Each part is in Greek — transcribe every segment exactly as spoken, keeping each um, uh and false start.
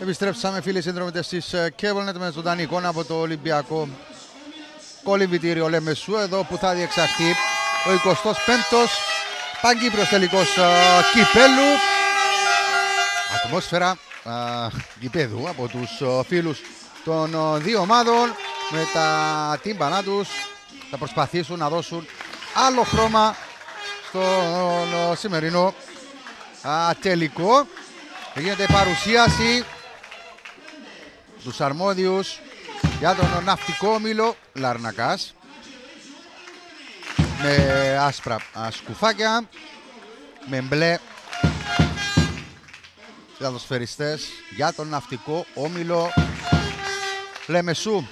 Επιστρέψαμε φίλοι συνδρομητές της Κέβολνετ με ζωντανή εικόνα από το Ολυμπιακό κολυμβητήριο Λεμεσού, εδώ που θα διεξαχθεί ο εικοστός πέμπτος Παγκύπριος τελικός κυπέλου. Ατμόσφαιρα γηπέδου από τους φίλους των δύο ομάδων με τα τύμπανά τους. Θα προσπαθήσουν να δώσουν άλλο χρώμα στον σημερινό τελικό. Γίνεται παρουσίαση τους αρμόδιους για τον ναυτικό όμιλο Λάρνακας με άσπρα σκουφάκια, με μπλε ποδοσφαιριστές για τον ναυτικό όμιλο Λεμεσού.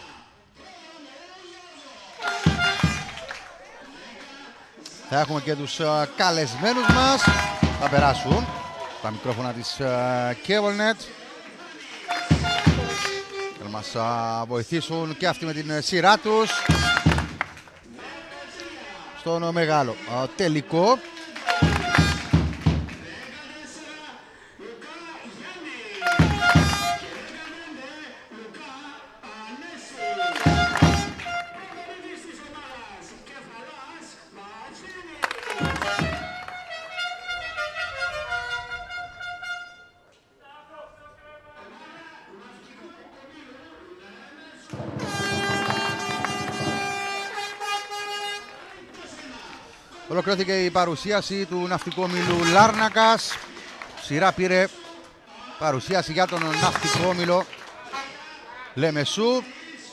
Θα έχουμε και τους καλεσμένους μας, θα περάσουν τα μικρόφωνα της Κέβολνετ. Θα μας βοηθήσουν και αυτοί με την σειρά τους στον μεγάλο τελικό. Ολοκληρώθηκε η παρουσίαση του ναυτικού όμιλου Λάρνακας. Σειρά πήρε παρουσίαση για τον ναυτικό όμιλο Λεμεσού.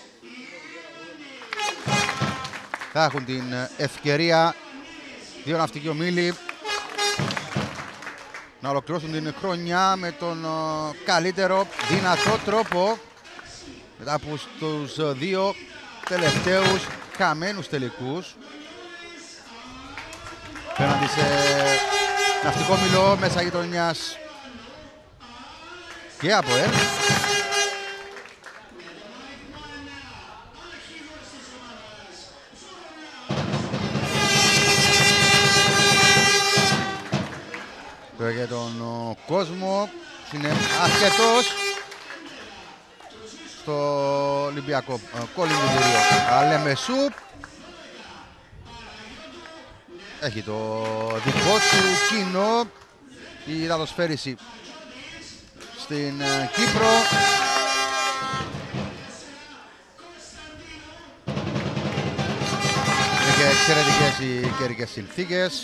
Θα έχουν την ευκαιρία δύο ναυτικοί ομίλοι να ολοκληρώσουν την χρονιά με τον καλύτερο δυνατό τρόπο μετά από τους δύο τελευταίους χαμένους τελικούς απέναντι σε ναυτικό όμιλο μέσα γειτονιάς και από ΕΡ. Τώρα για τον ο, κόσμο είναι αρκετός στο Ολυμπιακό κολυμβητήριο Λεμεσού. Έχει το δικό του κοινό η δαδοσφαίριση στην Κύπρο. Είναι και εξαιρετικές οι καιρικές συνθήκες.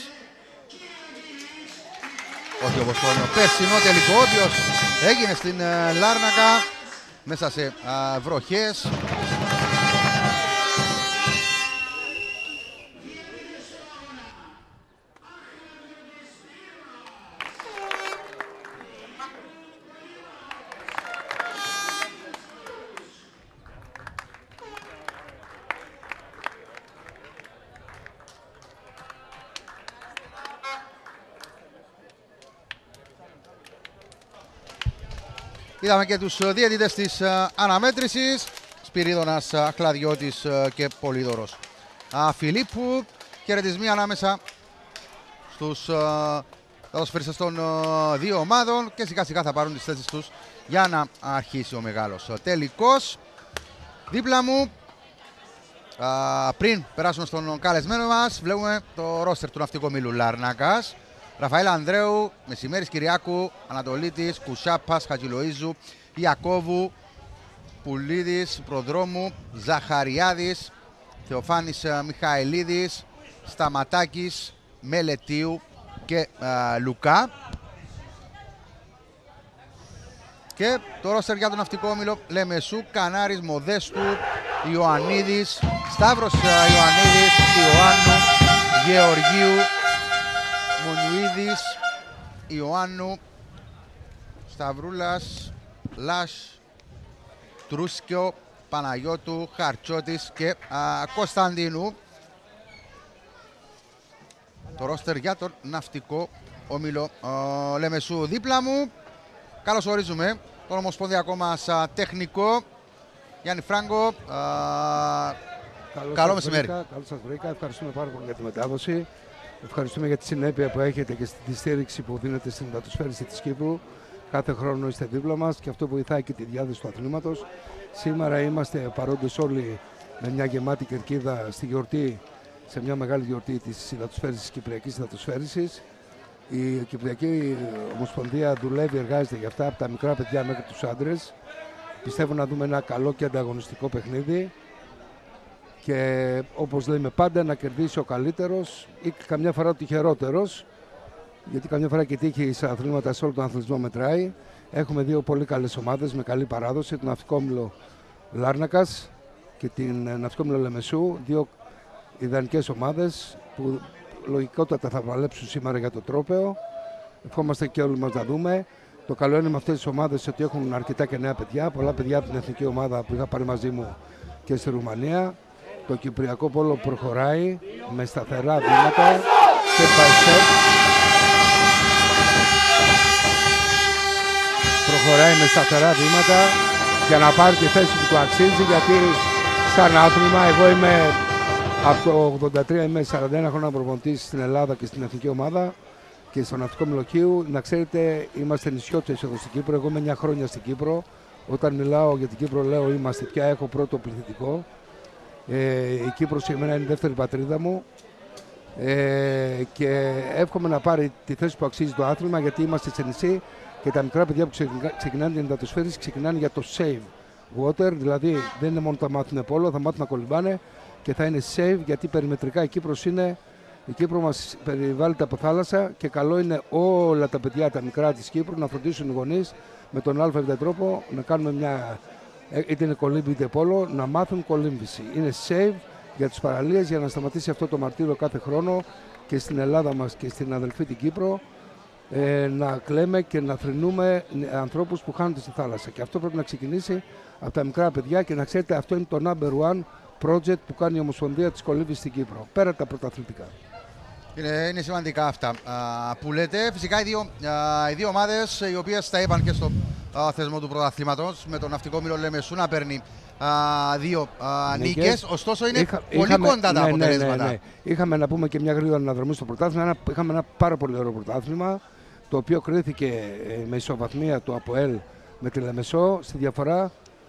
Όχι όπως τον περσινό τελικό, ο οποίος έγινε στην Λάρνακα μέσα σε βροχές. Είδαμε και τους διαιτητές της αναμέτρησης, Σπυρίδωνας Χλαδιώτης και Πολύδωρος Φιλίππου. Χαιρετισμοί ανάμεσα στους ποδοσφαιριστές των δύο ομάδων και σιγά σιγά θα πάρουν τις θέσεις τους για να αρχίσει ο μεγάλος τελικός. Δίπλα μου, πριν περάσουμε στον καλεσμένο μας, βλέπουμε το ρόστερ του ναυτικού ομίλου Λάρνακας. Ραφαήλ Ανδρέου, Μεσημέρης Κυριάκου, Ανατολίτης, Κουσάπας, Χατζηλοΐζου, Ιακώβου, Πουλίδης, Προδρόμου, Ζαχαριάδης, Θεοφάνης Μιχαηλίδης, Σταματάκης, Μελετίου και α, Λουκά. Και το ρόστερ για τον ναυτικό όμιλο Λεμεσού, Κανάρης, Μοδέστου, Ιωαννίδης, Σταύρος Ιωαννίδης, Ιωάννου, Γεωργίου, Μονουίδης, Ιωάννου, Σταυρούλας, Λάς, Τρούσκιο, Παναγιώτου, Χαρτσότης και α, Κωνσταντίνου. Το ρόστερ για τον ναυτικό όμιλο α, Λεμεσού. Δίπλα μου καλώς ορίζουμε τον ομοσπονδιακό μας α, τεχνικό Γιάννη Φράγκο. Α, καλό μεσημέρι. Καλώς σας βρήκα. Ευχαριστούμε πάρα πολύ για τη μετάδοση. Ευχαριστούμε για τη συνέπεια που έχετε και τη στήριξη που δίνετε στην δατοσφαίριση της Κύπρου. Κάθε χρόνο είστε δίπλα μας και αυτό βοηθάει και τη διάδοση του αθλήματος. Σήμερα είμαστε παρόντες όλοι με μια γεμάτη κερκίδα στη γιορτή, σε μια μεγάλη γιορτή της υδατοσφαίρισης, της Κυπριακής Υδατοσφαίρισης. Η Κυπριακή Ομοσπονδία δουλεύει, εργάζεται για αυτά, από τα μικρά παιδιά μέχρι τους άντρες. Πιστεύω να δούμε ένα καλό και ανταγωνιστικό παιχνίδι και όπως λέμε πάντα να κερδίσει ο καλύτερος ή καμιά φορά ο τυχερότερος, γιατί καμιά φορά και τύχη σε αθλήματα, σε όλο τον αθλητισμό μετράει. Έχουμε δύο πολύ καλές ομάδες με καλή παράδοση, τον Ναυτικό Όμιλο Λάρνακας και την Ναυτικό Όμιλο Λεμεσού, δύο ιδανικές ομάδες που λογικότατα θα παλέψουν σήμερα για το τρόπαιο. Ευχόμαστε και όλοι μας να δούμε. Το καλό είναι με αυτές τις ομάδες ότι έχουν αρκετά και νέα παιδιά, πολλά παιδιά από την εθνική ομάδα που είχα πάρει μαζί μου και στη Ρουμανία. Το Κυπριακό Πόλο προχωράει με σταθερά βήματα και by προχωράει με σταθερά βήματα για να πάρει τη θέση που του αξίζει, γιατί σαν άθλημα εγώ είμαι από το ογδόντα τρία, είμαι σαράντα ένα χρόνια προπονητής στην Ελλάδα και στην εθνική ομάδα και στο Ναυτικό Μυλοκίου. Να ξέρετε, είμαστε νησιώτες εδώ στην Κύπρο. Εγώ είμαι εννιά χρόνια στην Κύπρο. Όταν μιλάω για την Κύπρο, λέω είμαστε πια, έχω πρώτο πληθυντικό. Ε, η Κύπρος για μένα είναι η δεύτερη πατρίδα μου. Ε, και εύχομαι να πάρει τη θέση που αξίζει το άθλημα, γιατί είμαστε σε νησί και τα μικρά παιδιά που ξεκινάνε την υδατοσφαίριση ξεκινάνε για το save water, δηλαδή δεν είναι μόνο θα μάθουν πόλο, θα μάθουν να κολυμπάνε και θα είναι save, γιατί περιμετρικά η Κύπρος είναι, η Κύπρο μας περιβάλλεται από θάλασσα και καλό είναι όλα τα παιδιά τα μικρά της Κύπρου να φροντίσουν οι γονείς με τον ΑΒ τρόπο να κάνουμε μια, είτε είναι κολύμπη είτε πόλο, να μάθουν κολύμβηση. Είναι save για τις παραλίες, για να σταματήσει αυτό το μαρτύριο κάθε χρόνο και στην Ελλάδα μας και στην αδελφή την Κύπρο, ε, να κλαίμε και να θρηνούμε ανθρώπους που χάνονται στη θάλασσα. Και αυτό πρέπει να ξεκινήσει από τα μικρά παιδιά και να ξέρετε αυτό είναι το number one project που κάνει η Ομοσπονδία της Κολύμβησης στην Κύπρο, πέρα από τα πρωταθλητικά. Είναι, είναι σημαντικά αυτά α, που λέτε. Φυσικά οι δύο, α, οι δύο ομάδες οι οποίες τα είπαν και στο α, θεσμό του πρωταθλήματος, με τον Ναυτικό Όμιλο Λεμεσού να παίρνει α, δύο α, νίκες. νίκες. Ωστόσο είναι Είχα, πολύ είχαμε, κοντά τα ναι, αποτελέσματα. Ναι, ναι, ναι. Είχαμε να πούμε και μια γρήγορη αναδρομή στο πρωτάθλημα. Είχαμε ένα πάρα πολύ ωραίο πρωτάθλημα, το οποίο κρίθηκε ε, με ισοβαθμία του ΑΠΟΕΛ με τη Λεμεσό στη διαφορά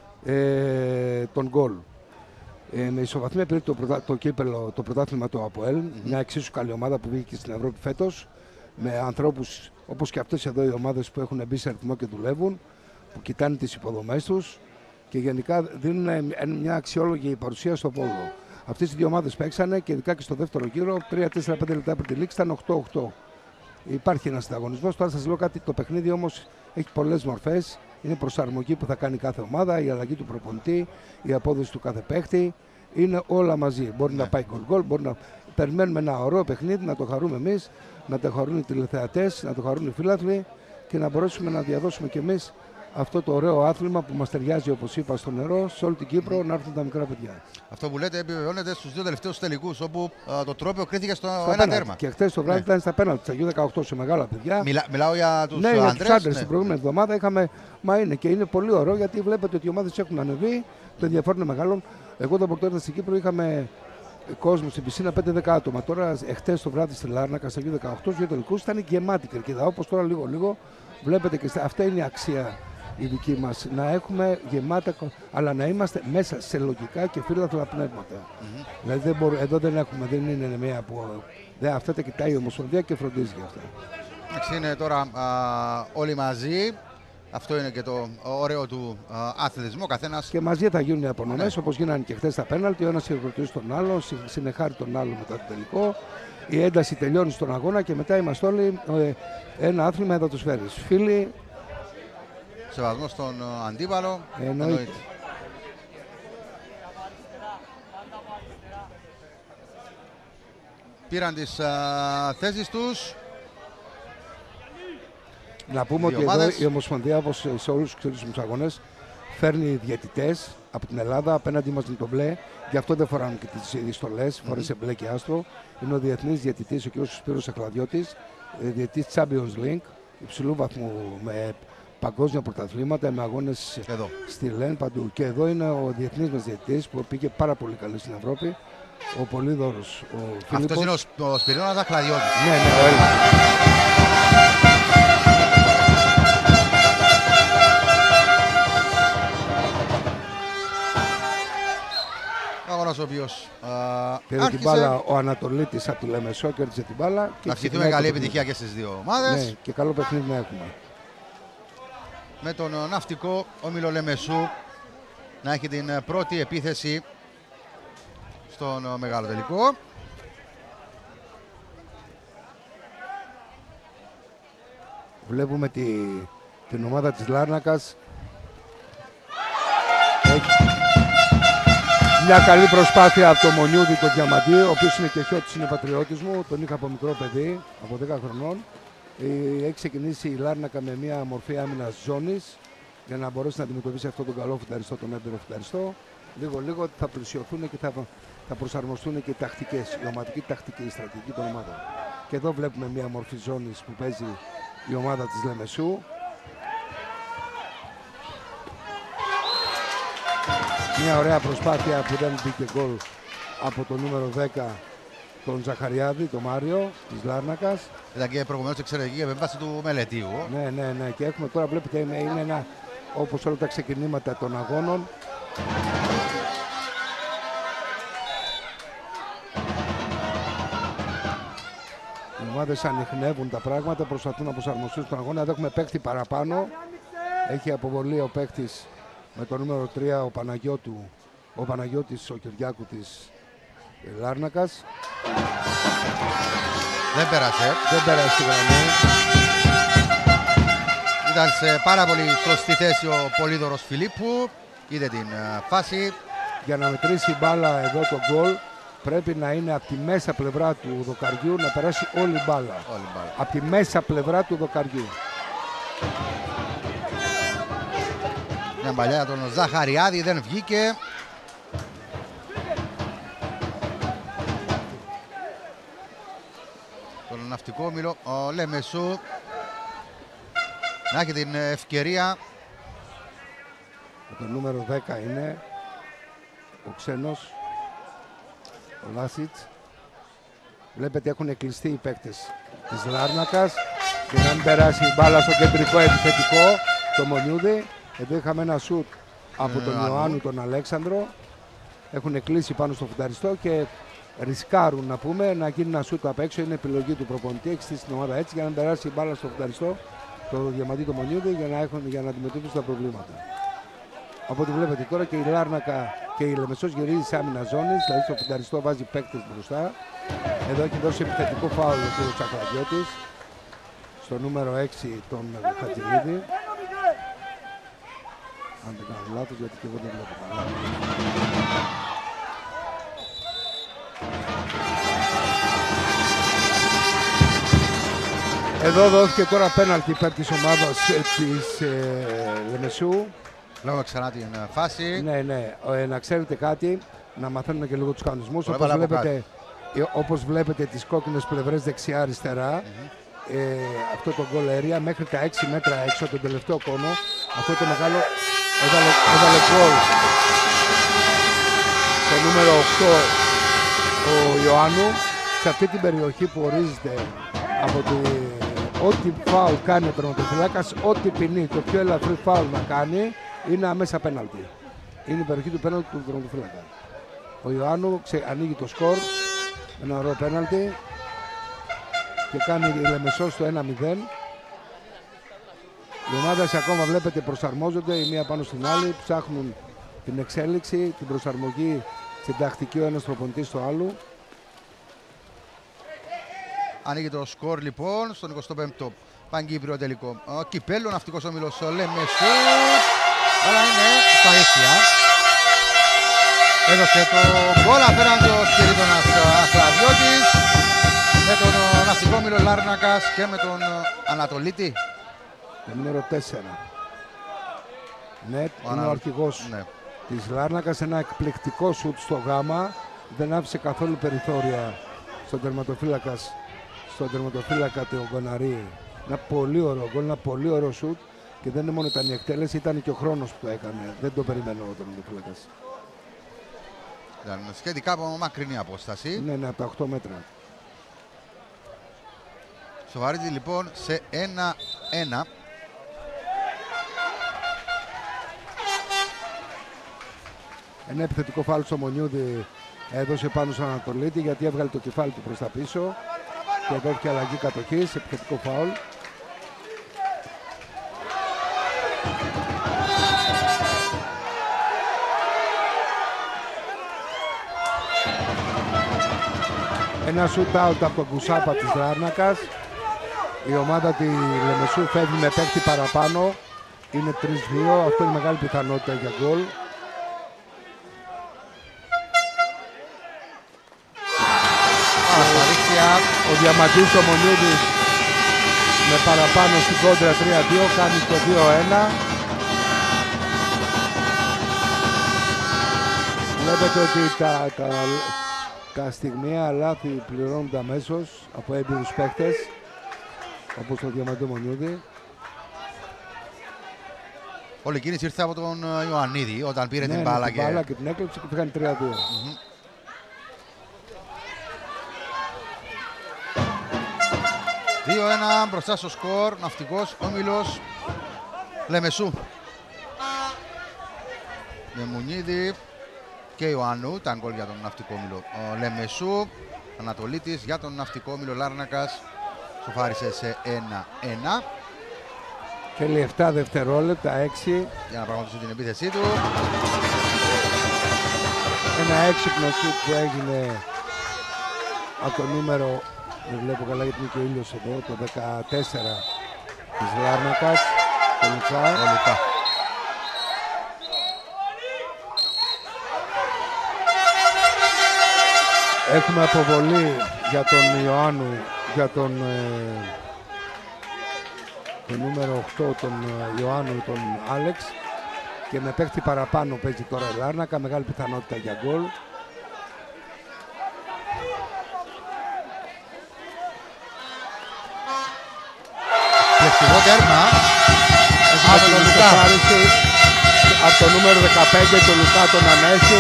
ε, των γκολ. Ε, με ισοβαθμία πήρε το, πρωτα... το κύπελο, το πρωτάθλημα του ΑΠΟΕΛ, mm-hmm. μια εξίσου καλή ομάδα που βγήκε στην Ευρώπη φέτος, με ανθρώπους όπως και αυτές εδώ οι ομάδες που έχουν μπει σε αριθμό και δουλεύουν, που κοιτάνε τις υποδομές τους και γενικά δίνουν μια αξιόλογη παρουσία στο πόλο. Αυτές οι δύο ομάδες παίξανε και ειδικά και στο δεύτερο γύρο, τρία τέσσερα πέντε λεπτά πριν τη λήξη ήταν οκτώ οκτώ. Υπάρχει ένας ανταγωνισμός. Τώρα σας λέω κάτι, το παιχνίδι όμως έχει πολλές μορφές. Είναι προσαρμογή που θα κάνει κάθε ομάδα, η αλλαγή του προπονητή, η απόδοση του κάθε παίχτη. Είναι όλα μαζί. Μπορεί ναι. να πάει γκολ-γκολ, μπορεί να περιμένουμε ένα ωραίο παιχνίδι, να το χαρούμε εμείς, να το χαρούν οι τηλεθεατές, να το χαρούν οι φίλαθλοι και να μπορέσουμε να διαδώσουμε κι εμείς αυτό το ωραίο άθλημα που μας ταιριάζει, όπως είπα, στο νερό, σε όλη την Κύπρο, να έρθουν τα μικρά παιδιά. Αυτό που λέτε επιβεβαιώνεται στους δύο τελευταίους τελικούς, όπου α, το τρόπαιο κρίθηκε στο στα ένα τέρμα. Και χθες το βράδυ ναι. ήταν στα πέναλτι, στα γιου δεκαοκτώ σε μεγάλα παιδιά. Μιλά, μιλάω για τους ναι, άντρες. Για τους άντρες. Ναι. Την προηγούμενη εβδομάδα είχαμε. Μα είναι και είναι πολύ ωραίο, γιατί βλέπετε ότι οι ομάδες έχουν ανεβεί, το ενδιαφέρον είναι μεγάλο. Εγώ το πρωτόρυθα στην Κύπρο είχαμε κόσμο στην πισίνα πέντε δέκα άτομα. Τώρα, εχθές το βράδυ στη Λάρνακα, στα γιου δεκαοκτώ, στους δύο τελικούς ήταν γεμάτη κερκίδα. Όπως τώρα λίγο-λίγο βλέπετε και αυτά είναι η αξία. Η δική μας, να έχουμε γεμάτα, αλλά να είμαστε μέσα σε λογικά και φύλαθλα πνεύματα. Mm-hmm. Δηλαδή δεν μπορώ, εδώ δεν έχουμε, δεν είναι μια που δεν, αυτά τα κοιτάει η Ομοσπονδία και φροντίζει για αυτά. Εντάξει, είναι τώρα α, όλοι μαζί. Αυτό είναι και το ωραίο του α, αθλητισμού. Καθένας... Και μαζί θα γίνουν οι απονομές, ναι. όπως γίνανε και χθες τα πέναλτι. Ο ένας χειροκροτήσει τον άλλο, συνεχάρει τον άλλο μετά το τελικό. Η ένταση τελειώνει στον αγώνα και μετά είμαστε όλοι ε, ένα άθλημα υδατοσφαίρισης. Φίλοι. Σεβασμό στον αντίπαλο. Εννοείται. Εννοείται. Πήραν τις α, θέσεις τους. Να πούμε ότι εδώ η Ομοσπονδία, όπως σε όλους τους ξένους αγώνες, φέρνει διαιτητές από την Ελλάδα. Απέναντι μας είναι το μπλε. Γι' αυτό δεν φοράνε και τις στολές. Mm-hmm. Φόρεσε μπλε και άστρο. Είναι ο διεθνής διαιτητής, ο κ. Σπύρος Αχλαδιώτης. Διαιτητής Champions League. Υψηλού βαθμού με παγκόσμια πρωταθλήματα, με αγώνες στη ΛΕΝ παντού. Και εδώ είναι ο διεθνής μας διαιτητής που πήγε πάρα πολύ καλή στην Ευρώπη, ο Πολύδωρος. Ο Αυτός είναι ο, ο Σπυρίνος Αχλαδιώτης. Ναι, ναι, ο Έλληνας. Κώστας, ο οποίος πήρε άρχισε. την μπάλα ο Ανατολίτης από τη Λεμεσό, κέρδισε την μπάλα. Να ευχηθούμε καλή επιτυχία και στις δύο ομάδες. Ναι, και καλό παιχνίδι να έχουμε. Με τον ναυτικό όμιλο Λεμεσού να έχει την πρώτη επίθεση στον μεγάλο τελικό. Βλέπουμε τη, την ομάδα της Λάρνακας. Μια καλή προσπάθεια από το Μονιούδη, τον Διαμαντή, ο οποίος είναι και χιώτης, είναι πατριώτης μου. Τον είχα από μικρό παιδί, από δέκα χρονών. Έχει ξεκινήσει η Λάρνακα με μια μορφή άμυνας ζώνης για να μπορέσει να αντιμετωπίσει αυτόν τον καλό φουταριστό, τον έμπειρο φουταριστό. Λίγο-λίγο θα πλησιωθούν και θα, θα προσαρμοστούν και οι τακτικές, η ομαδική τακτική, η στρατηγική των ομάδων. Και εδώ βλέπουμε μια μορφή ζώνης που παίζει η ομάδα της Λεμεσού. Μια ωραία προσπάθεια που δεν μπήκε γκολ από το νούμερο δέκα, τον Ζαχαριάδη, τον Μάριο της Λάρνακας. Ήταν και προηγουμένως εξαιρετική επέμβαση του Μελετίου. Ναι, ναι, ναι. Και έχουμε τώρα, βλέπετε, είναι, είναι ένα, όπως όλα τα ξεκινήματα των αγώνων. Οι ομάδες ανιχνεύουν τα πράγματα, προσπαθούν να προσαρμοστούν στον αγώνα. Εδώ έχουμε παίκτη παραπάνω. Έχει αποβολή ο παίκτης με το νούμερο τρία, ο Παναγιώτου, ο Παναγιώτης, ο Κυριάκου της Λάρνακας. Δεν πέρασε. Δεν πέρασε τη γραμμή. Ήταν σε πάρα πολύ σωστή θέση ο Πολύδωρος Φιλίππου. Είδε την uh, φάση. Για να μετρήσει η μπάλα εδώ το γκολ, πρέπει να είναι από τη μέσα πλευρά του δοκαριού να περάσει όλη η μπάλα. Όλη η μπάλα. Από τη μέσα πλευρά του δοκαριού. Μια παλιά για τον Ζαχαριάδη, δεν βγήκε. Τον ναυτικό όμιλο, ο Λεμεσού να έχει την ευκαιρία. Το νούμερο δέκα είναι ο ξένος, ο Λάσιτς. Βλέπετε έχουν κλειστεί οι παίκτες της Λάρνακας και να μην περάσει η μπάλα στο κεντρικό επιθετικό, το Μονιούδη. Εδώ είχαμε ένα σουτ από τον ε, Ιωάννου τον Αλέξανδρο. Έχουν κλείσει πάνω στο φουταριστό και ρισκάρουν να πούμε να γίνει ένα σουτ απ' έξω. Είναι επιλογή του προπονητή, έχει στήσει την ομάδα έτσι για να περάσει η μπάλα στο φουταριστό, το Διαμαντή, το Μονιούδη, για να, έχουν, για να αντιμετωπίσουν τα προβλήματα. Από ό,τι βλέπετε τώρα και η Λάρνακα και η Λεμεσός γυρίζει σε άμυνα ζώνης, δηλαδή στο φουταριστό βάζει παίκτες μπροστά. Εδώ έχει δώσει επιθετικό φάουλ ο κ. Τσακλαδιώτης στο νούμερο έξι τον Χατζηλίδη. Αν δεν κάνω λάθος, γιατί και εγώ δεν βλέπω καλά. Εδώ δόθηκε τώρα πέναλτι υπέρ της ομάδας ε, της ε, Λεμεσού. Βλέπουμε ξανά την φάση. Ναι, ναι. Ε, να ξέρετε κάτι, να μαθαίνουμε και λίγο τους κανονισμούς. Όπως βλέπετε, ε, όπως βλέπετε τις κόκκινες πλευρές δεξιά-αριστερά, mm-hmm. ε, αυτό το goal area μέχρι τα έξι μέτρα έξω, τον τελευταίο κόνο, αυτό το μεγάλο έβαλε, έβαλε goal. Το νούμερο οκτώ ο Ιωάννου, σε αυτή την περιοχή που ορίζεται από τη... Ό,τι φάουλ κάνει ο τερματοφυλάκας, ό,τι ποινή, το πιο ελαφρύ φάουλ να κάνει, είναι αμέσα πέναλτι. Είναι η περιοχή του πέναλτι του τερματοφυλάκα. Ο Ιωάννου ξε... ανοίγει το σκορ, ένα ωραίο πέναλτι και κάνει η Λεμεσό στο ένα μηδέν. Οι ομάδες ακόμα βλέπετε προσαρμόζονται η μία πάνω στην άλλη, ψάχνουν την εξέλιξη, την προσαρμογή στην τακτική ο ένας προπονητής στο άλλο. Ανοίγει το σκορ λοιπόν στον εικοστό πέμπτο Παγκύπριο τελικό. Ο Κυπέλλου, ναυτικός όμιλος Λεμεσού. Αλλά είναι στα ίσια. Έδωσε το γκολ απέναντι ο Σπυρίδωνας Αχλαδιώτης με τον ναυτικό όμιλο Λάρνακας και με τον Ανατολίτη. Το νούμερο τέσσερα. Ναι, ο είναι ανα... ο αρχηγός ναι. της Λάρνακας. Ένα εκπληκτικό σουτ στο γάμα. Δεν άφησε καθόλου περιθώρια στον τερματοφύλακας. Στον τερματοφύλακα του Γκοναρή. Ένα πολύ ωραίο γκολ, ένα πολύ ωραίο σουτ. Και δεν είναι μόνο ήταν η εκτέλεση, ήταν και ο χρόνος που το έκανε. Δεν το περιμένω ο τερματοφύλακας. Ήταν σχετικά από μακρινή απόσταση. Ναι, ναι, από τα οκτώ μέτρα. Σοβαρίζει λοιπόν σε ένα ένα. Ένα επιθετικό φάουλ στο Μονιούδη Έδωσε πάνω στον Ανατολίτη γιατί έβγαλε το κεφάλι του προς τα πίσω και δόθηκε αλλαγή κατοχής, επιθετικό φάουλ. Ένα shoot out από τον Κουσάπα της Λάρνακας. Η ομάδα τη Λεμεσού φεύγει με παίκτη παραπάνω. Είναι τρία δύο, αυτό είναι μεγάλη πιθανότητα για γκολ. Ο Διαμαντής ο Μονιούδης με παραπάνω στην κόντρα τρία δύο κάνει το δύο ένα. Βλέπετε ότι τα, τα, τα στιγμιαία λάθη πληρώνονται αμέσως από έμπειρους παίκτες όπως το Διαμαντή Μονιούδη. Όλη η κίνηση ήρθε από τον Ιωαννίδη όταν πήρε ναι, την μπάλα, την και... μπάλα και την έκλεψε και πήγαν τρία δύο. Mm-hmm. δύο ένα μπροστά στο σκορ, Ναυτικός Όμιλος Λεμεσού. Μεμουνίδη και Ιωάννου, τα γκολ για τον Ναυτικό Όμιλο Λεμεσού. Ανατολίτης για τον Ναυτικό Όμιλο Λάρνακας, σοφάρισε σε ένα ένα. Θέλει επτά δευτερόλεπτα, έξι. Για να πραγματοποιήσει την επίθεσή του. Ένα έξυπνο σουτ που έγινε από το νούμερο, δεν βλέπω καλά γιατί είναι και ο ήλιος εδώ, το δεκατέσσερα της Λάρνακας, το Λουκά. Ο Λουκά. Έχουμε αποβολή για τον Ιωάννου, για τον, ε, το νούμερο οκτώ, τον ε, Ιωάννου, τον Άλεξ. Και με παίχτη παραπάνω παίζει τώρα η Λάρνακα, μεγάλη πιθανότητα για γκολ. Πλεκτικό τέρμα. Από τον Λουκά. Από το νούμερο δεκαπέντε, τον Λουκά τον Ανέση.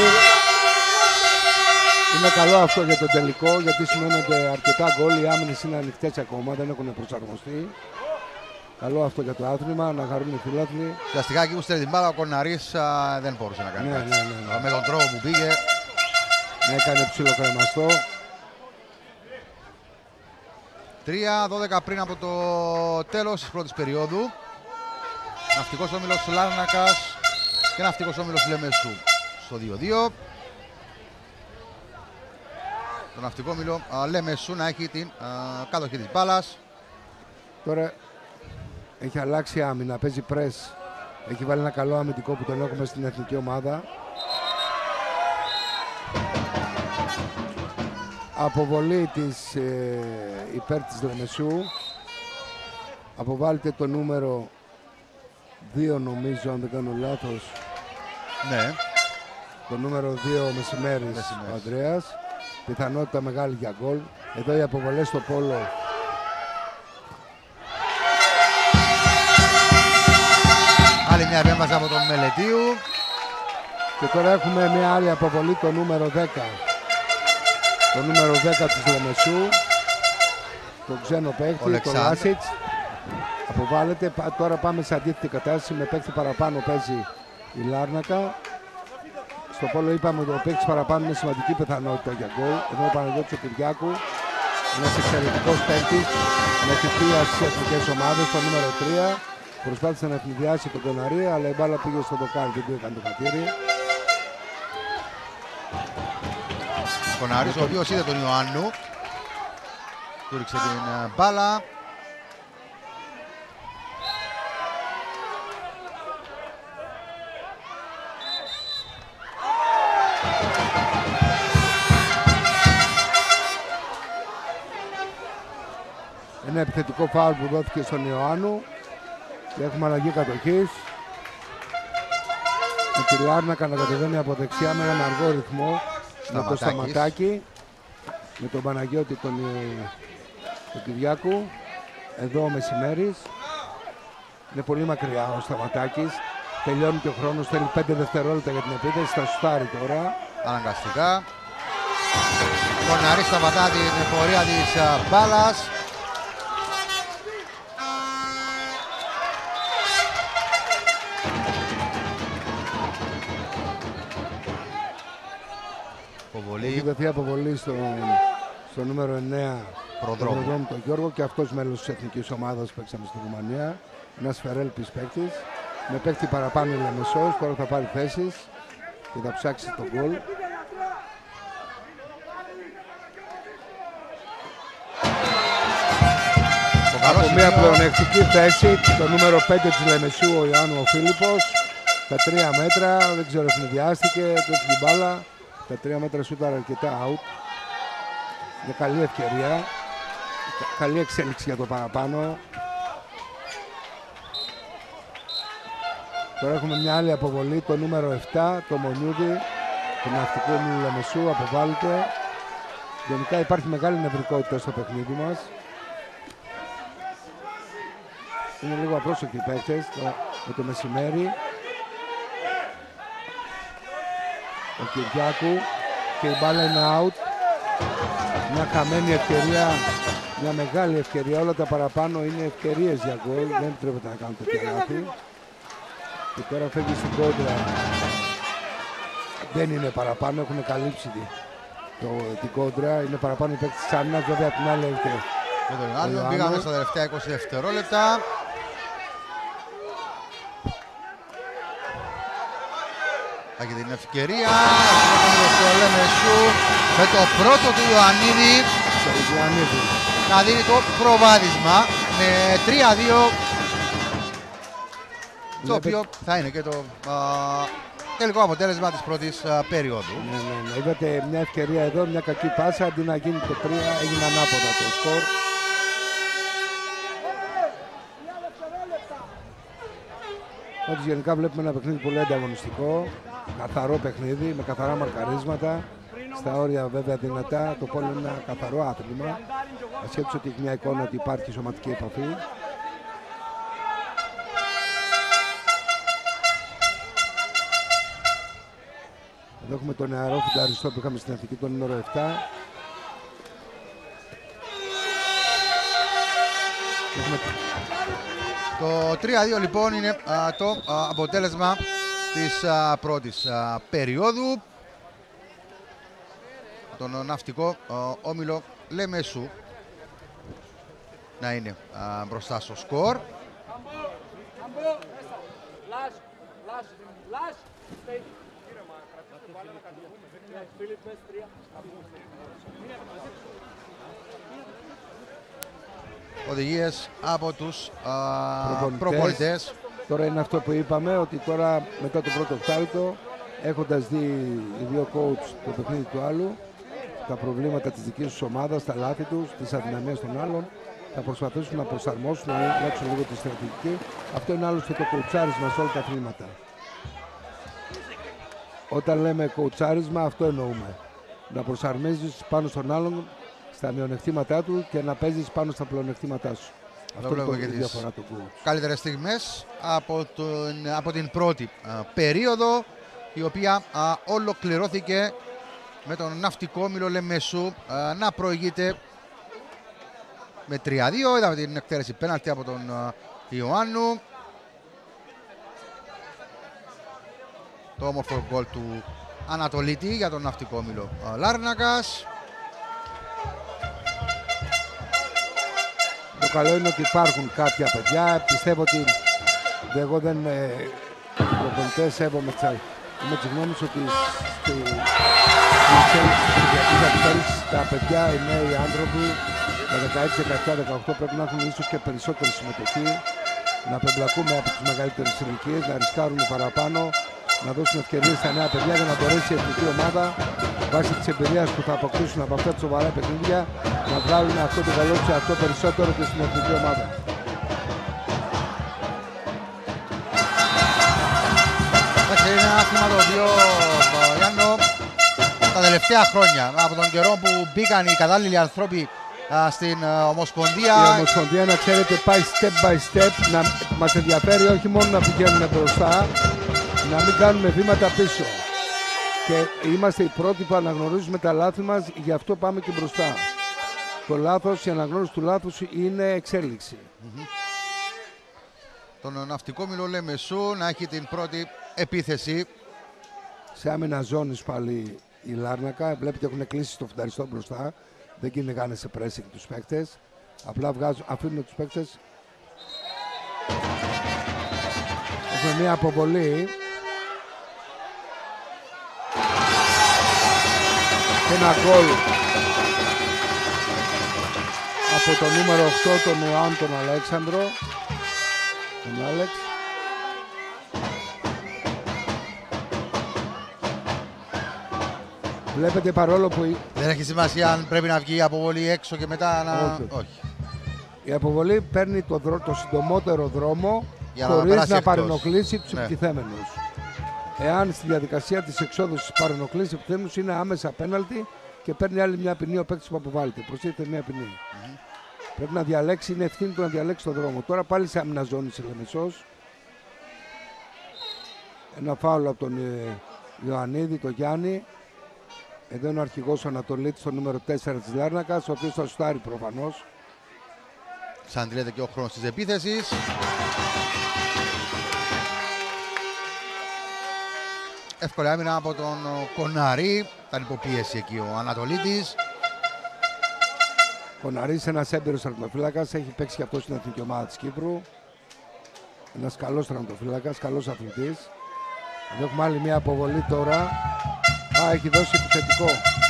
Είναι καλό αυτό για τον τελικό, γιατί σημαίνει ότι αρκετά γκολ, οι άμυνες είναι ανοιχτές ακόμα, δεν έχουν προσαρμοστεί. Καλό αυτό για το άθλημα, να χαρούν οι φιλάθλοι. Ουσιαστικά εκεί που στέλνει την μπάλα ο Κορναρής α, δεν μπορούσε να κάνει ναι, κάτι. Ναι, ναι, ναι. Με τον τρόπο που πήγε. Έκανε ψιλοκρεμαστό. τρία δώδεκα πριν από το τέλος της πρώτης περίοδου. Ναυτικός Όμιλος Λάρνακας και Ναυτικός Όμιλος Λεμεσού στο δύο δύο. Το Ναυτικό Όμιλο Λεμεσού να έχει την α, κατοχή της μπάλας. Τώρα έχει αλλάξει άμυνα, παίζει πρες. Έχει βάλει ένα καλό αμυντικό που τον έχουμε στην εθνική ομάδα. Αποβολή της ε, υπέρ της Λεμεσού. Αποβάλλεται το νούμερο δύο νομίζω, αν δεν κάνω λάθος. Ναι. Το νούμερο δύο Μεσημέρης, Μεσημέρης. Ο Ανδρέας. Πιθανότητα μεγάλη για γκολ. Εδώ οι αποβολές στο πόλο. Άλλη μια επέμβαση από τον Μελετίου. Και τώρα έχουμε μια άλλη αποβολή, το νούμερο δέκα. Το νούμερο δέκα της Λεμεσού. Το ξένο παίκτη, το Λάσιτς. Αποβάλλεται. Τώρα πάμε σε αντίθετη κατάσταση. Με παίκτη παραπάνω παίζει η Λάρνακα. Στο πόλο είπαμε ότι ο παίκτης παραπάνω είναι σημαντική πιθανότητα για γκολ. Εδώ ο Παναγιώτης ο Κυριάκου. Ένας εξαιρετικός παίκτης με θητεία στις εθνικές ομάδες, το νούμερο τρία. Προσπάθησε να ευνηδιάσει τον Κοναρή, αλλά η μπάλα πήγε στο δοκάρι, δεν του έκανε το χατήρι. Κονάρης, ο οποίος είδε τον Ιωάννου. Του ρίξε την μπάλα. Ένα επιθετικό φάουλ που δόθηκε στον Ιωάννου και έχουμε αλλαγή κατοχής. Με τη Λάρνακα να κατεβαίνει από δεξιά με έναν αργό ρυθμό. Με το Σταματάκι, με τον Παναγιώτη τον, τον Κυριάκου. Εδώ ο Μεσημέρης. Είναι πολύ μακριά ο Σταματάκης. Τελειώνει και ο χρόνος, θέλει πέντε δευτερόλεπτα για την επίθεση. Θα σουτάρει τώρα. Αναγκαστικά. Κοναρής σταματά την πορεία της μπάλας. αποβολή. Έχει δοθεί αποβολή στο, στο νούμερο εννέα Προδρόμου. Προδρόμου τον Γιώργο και αυτός μέλος της εθνικής ομάδας που παίξαμε στη Ρουμανία. Ένας φερέλπης παίκτης. Με παίκτη παραπάνω η Λεμεσός, τώρα θα πάρει θέσεις και θα ψάξει τον γκολ. Από μια πλεονεκτική θέση, το νούμερο πέντε της Λεμεσού, ο Ιωάννου ο Φίλιππος. Τα τρία μέτρα, δεν ξέρω, ευνηδιάστηκε, το έφυγε μπάλα. Τα τρία μέτρα σούταρ αρκετά out. Για καλή ευκαιρία. Καλή εξέλιξη για το παραπάνω. Τώρα έχουμε μια άλλη αποβολή, το νούμερο επτά, το Μονιούδη, του ναυτικού Λεμεσού, αποβάλλεται. Γενικά υπάρχει μεγάλη νευρικότητα στο παιχνίδι μας. Είναι λίγο απρόσεκτοι οι παίκτες με το μεσημέρι. Ο Κυριάκου και η μπάλα είναι out. Μια χαμένη ευκαιρία, μια μεγάλη ευκαιρία. Όλα τα παραπάνω είναι ευκαιρίες για γκολ. Δεν επιτρέπεται να κάνουν τέτοια λάθη. Και τώρα φεύγει στην κόντρα. Δεν είναι παραπάνω, έχουν καλύψει το, την κόντρα. Είναι παραπάνω οι παίκτες της άμυνας, βέβαια από την άλλη έρχεται. Πήγαμε στα τελευταία είκοσι δευτερόλεπτα. Έχει την ευκαιρία στο Λεμεσού με το πρώτο του Ιωαννίδη να δίνει το προβάδισμα με τρία δύο, το οποίο θα είναι και το α, τελικό αποτέλεσμα της πρώτης α, περίοδου. Ναι, ναι, ναι. Είδατε μια ευκαιρία εδώ, μια κακή πάσα, αντί να γίνει το τρία έγινε ανάποδα το σκορ. Όντως γενικά βλέπουμε ένα παιχνίδι πολύ ανταγωνιστικό, καθαρό παιχνίδι με καθαρά μαρκαρίσματα, στα όρια βέβαια δυνατά, το πόλο είναι ένα καθαρό άθλημα, ασχέτως ότι έχει μια εικόνα ότι υπάρχει σωματική επαφή. Εδώ έχουμε τον νεαρό φουνταριστό που είχαμε στην Εθνική, το νούμερο επτά. Έχουμε... Το τρία δύο λοιπόν είναι α, το α, αποτέλεσμα της α, πρώτης α, περίοδου. Τον ναυτικό α, όμιλο Λεμεσού να είναι α, μπροστά στο σκορ. Οδηγίες από τους προπονητές. Τώρα είναι αυτό που είπαμε, ότι τώρα μετά το πρώτο οκτάλεπτο, έχοντας δει οι δύο coach το παιχνίδι του άλλου, τα προβλήματα της δικής τους ομάδας, τα λάθη τους, τις αδυναμίες των άλλων, θα προσπαθήσουν να προσαρμόσουν, να αλλάξουν λίγο τη στρατηγική. Αυτό είναι άλλωστε το κοουτσάρισμα σε όλα τα αθλήματα. Όταν λέμε κοουτσάρισμα, αυτό εννοούμε. Να προσαρμόζεις πάνω στον άλλον στα μειονεκτήματά του και να παίζεις πάνω στα πλεονεκτήματά σου. Αυτό βλέπουμε και τις καλύτερες στιγμές από, τον, από την πρώτη α, περίοδο, η οποία α, ολοκληρώθηκε με τον ναυτικό όμιλο Λεμεσού α, να προηγείται με τρία δύο. Είδαμε την εκτέλεση πέναλτι από τον α, Ιωάννου. Το όμορφο γκολ του Ανατολίτη για τον ναυτικό όμιλο α, Λάρνακας. Το καλό είναι ότι υπάρχουν κάποια παιδιά. Πιστεύω ότι εγώ δεν ε, προπονητές σέβομαι με τις γνώμες ότι στη τα παιδιά, οι νέοι άνθρωποι τα δεκαέξι, δεκαεπτά, δεκαοκτώ πρέπει να έχουν ίσως και περισσότερη συμμετοχή, να πεμπλακούμε από τις μεγαλύτερες ηλικίες, να ρισκάρουν παραπάνω, να δώσουν ευκαιρίες στα νέα παιδιά για να μπορέσει η εθνική ομάδα βάσει της εμπειρίας που θα αποκτήσουν από αυτά τα σοβαρά παιχνίδια να βγάλουν αυτό το καλό τους αυτό περισσότερο και στην εθνική ομάδα. Είναι ένα άθλημα το οποίο, Γιάννο, τα τελευταία χρόνια, από τον καιρό που μπήκαν οι κατάλληλοι άνθρωποι α, στην α, Ομοσπονδία. Η Ομοσπονδία, να ξέρετε, πάει step by step, να μας ενδιαφέρει όχι μόνο να πηγαίνουμε μπροστά, να μην κάνουμε βήματα πίσω. Και είμαστε οι πρώτοι που αναγνωρίζουμε τα λάθη μας, γι' αυτό πάμε και μπροστά. Το λάθος, η αναγνώριση του λάθους είναι εξέλιξη. Mm-hmm. Τον ναυτικό όμιλο Λεμεσού να έχει την πρώτη επίθεση. Σε άμυνα ζώνης πάλι η Λάρνακα. Βλέπετε έχουν κλείσει στο φουνταριστό μπροστά. Δεν κυνηγάνε σε πρέσι και τους παίκτες. Απλά βγάζουν, αφήνουν τους παίκτες. Έχουμε μία αποβολή. Και ένα γκολ από το νούμερο οκτώ, τον Ιωάννη τον Αλέξανδρο. Τον Άλεξ. Βλέπετε παρόλο που... Δεν έχει σημασία αν πρέπει να βγει η αποβολή έξω και μετά να... Όχι. Όχι. Η αποβολή παίρνει το, δρο... το συντομότερο δρόμο Για να χωρίς περάσει να εκτός. παρενοχλήσει τους Ναι. επιτιθέμενους. Εάν στη διαδικασία της εξόδου παρενοχλήσει τους επιτιθέμενους είναι άμεσα πέναλτι και παίρνει άλλη μια ποινή ο παίκτης που αποβάλλεται. Προσθέτει μια ποινή. Mm-hmm. Πρέπει να διαλέξει, είναι ευθύνη του να διαλέξει τον δρόμο. Τώρα πάλι σε άμυνα ζώνη σε Λεμεσός. Ένα φάουλο από τον ε, Ιωαννίδη, τον Γιάννη. Εδώ είναι ο αρχηγός ο Ανατολίτης, το νούμερο τέσσερα της Λάρνακας, ο οποίος θα σουτάρει προφανώς. Ξαντλείται και ο χρόνος της επίθεσης. Εύκολη άμυνα από τον Κοναρή. Ήταν υποπίεση εκεί ο Ανατολίτης. Κοναρής, ένας έμπειρος τερματοφύλακας, έχει παίξει και αυτό στην εθνική ομάδα της Κύπρου. Ένας καλός τερματοφύλακας, καλός αθλητής. Εδώ έχουμε άλλη μια αποβολή τώρα. Α, έχει δώσει επιθετικό.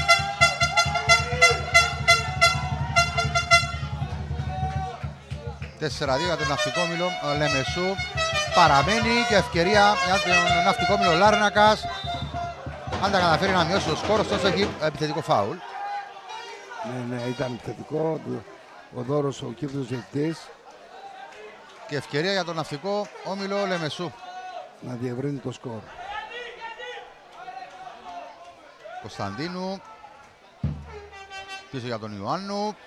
τέσσερα δύο για τον Ναυτικό Όμιλο Λεμεσού. Παραμένει και ευκαιρία για τον Ναυτικό Όμιλο Λάρνακας. Αν τα καταφέρει να μειώσει το σκόρ, ωστόσο έχει επιθετικό φάουλ. Ναι, ναι, ήταν επιθετικό. Ο Δώρος, ο Κύπριος διαιτητής. Και ευκαιρία για τον Ναυτικό Όμιλο Λεμεσού. Να διευρύνει το σκορ. Κωνσταντίνου. Πίσω για τον Ιωάννου.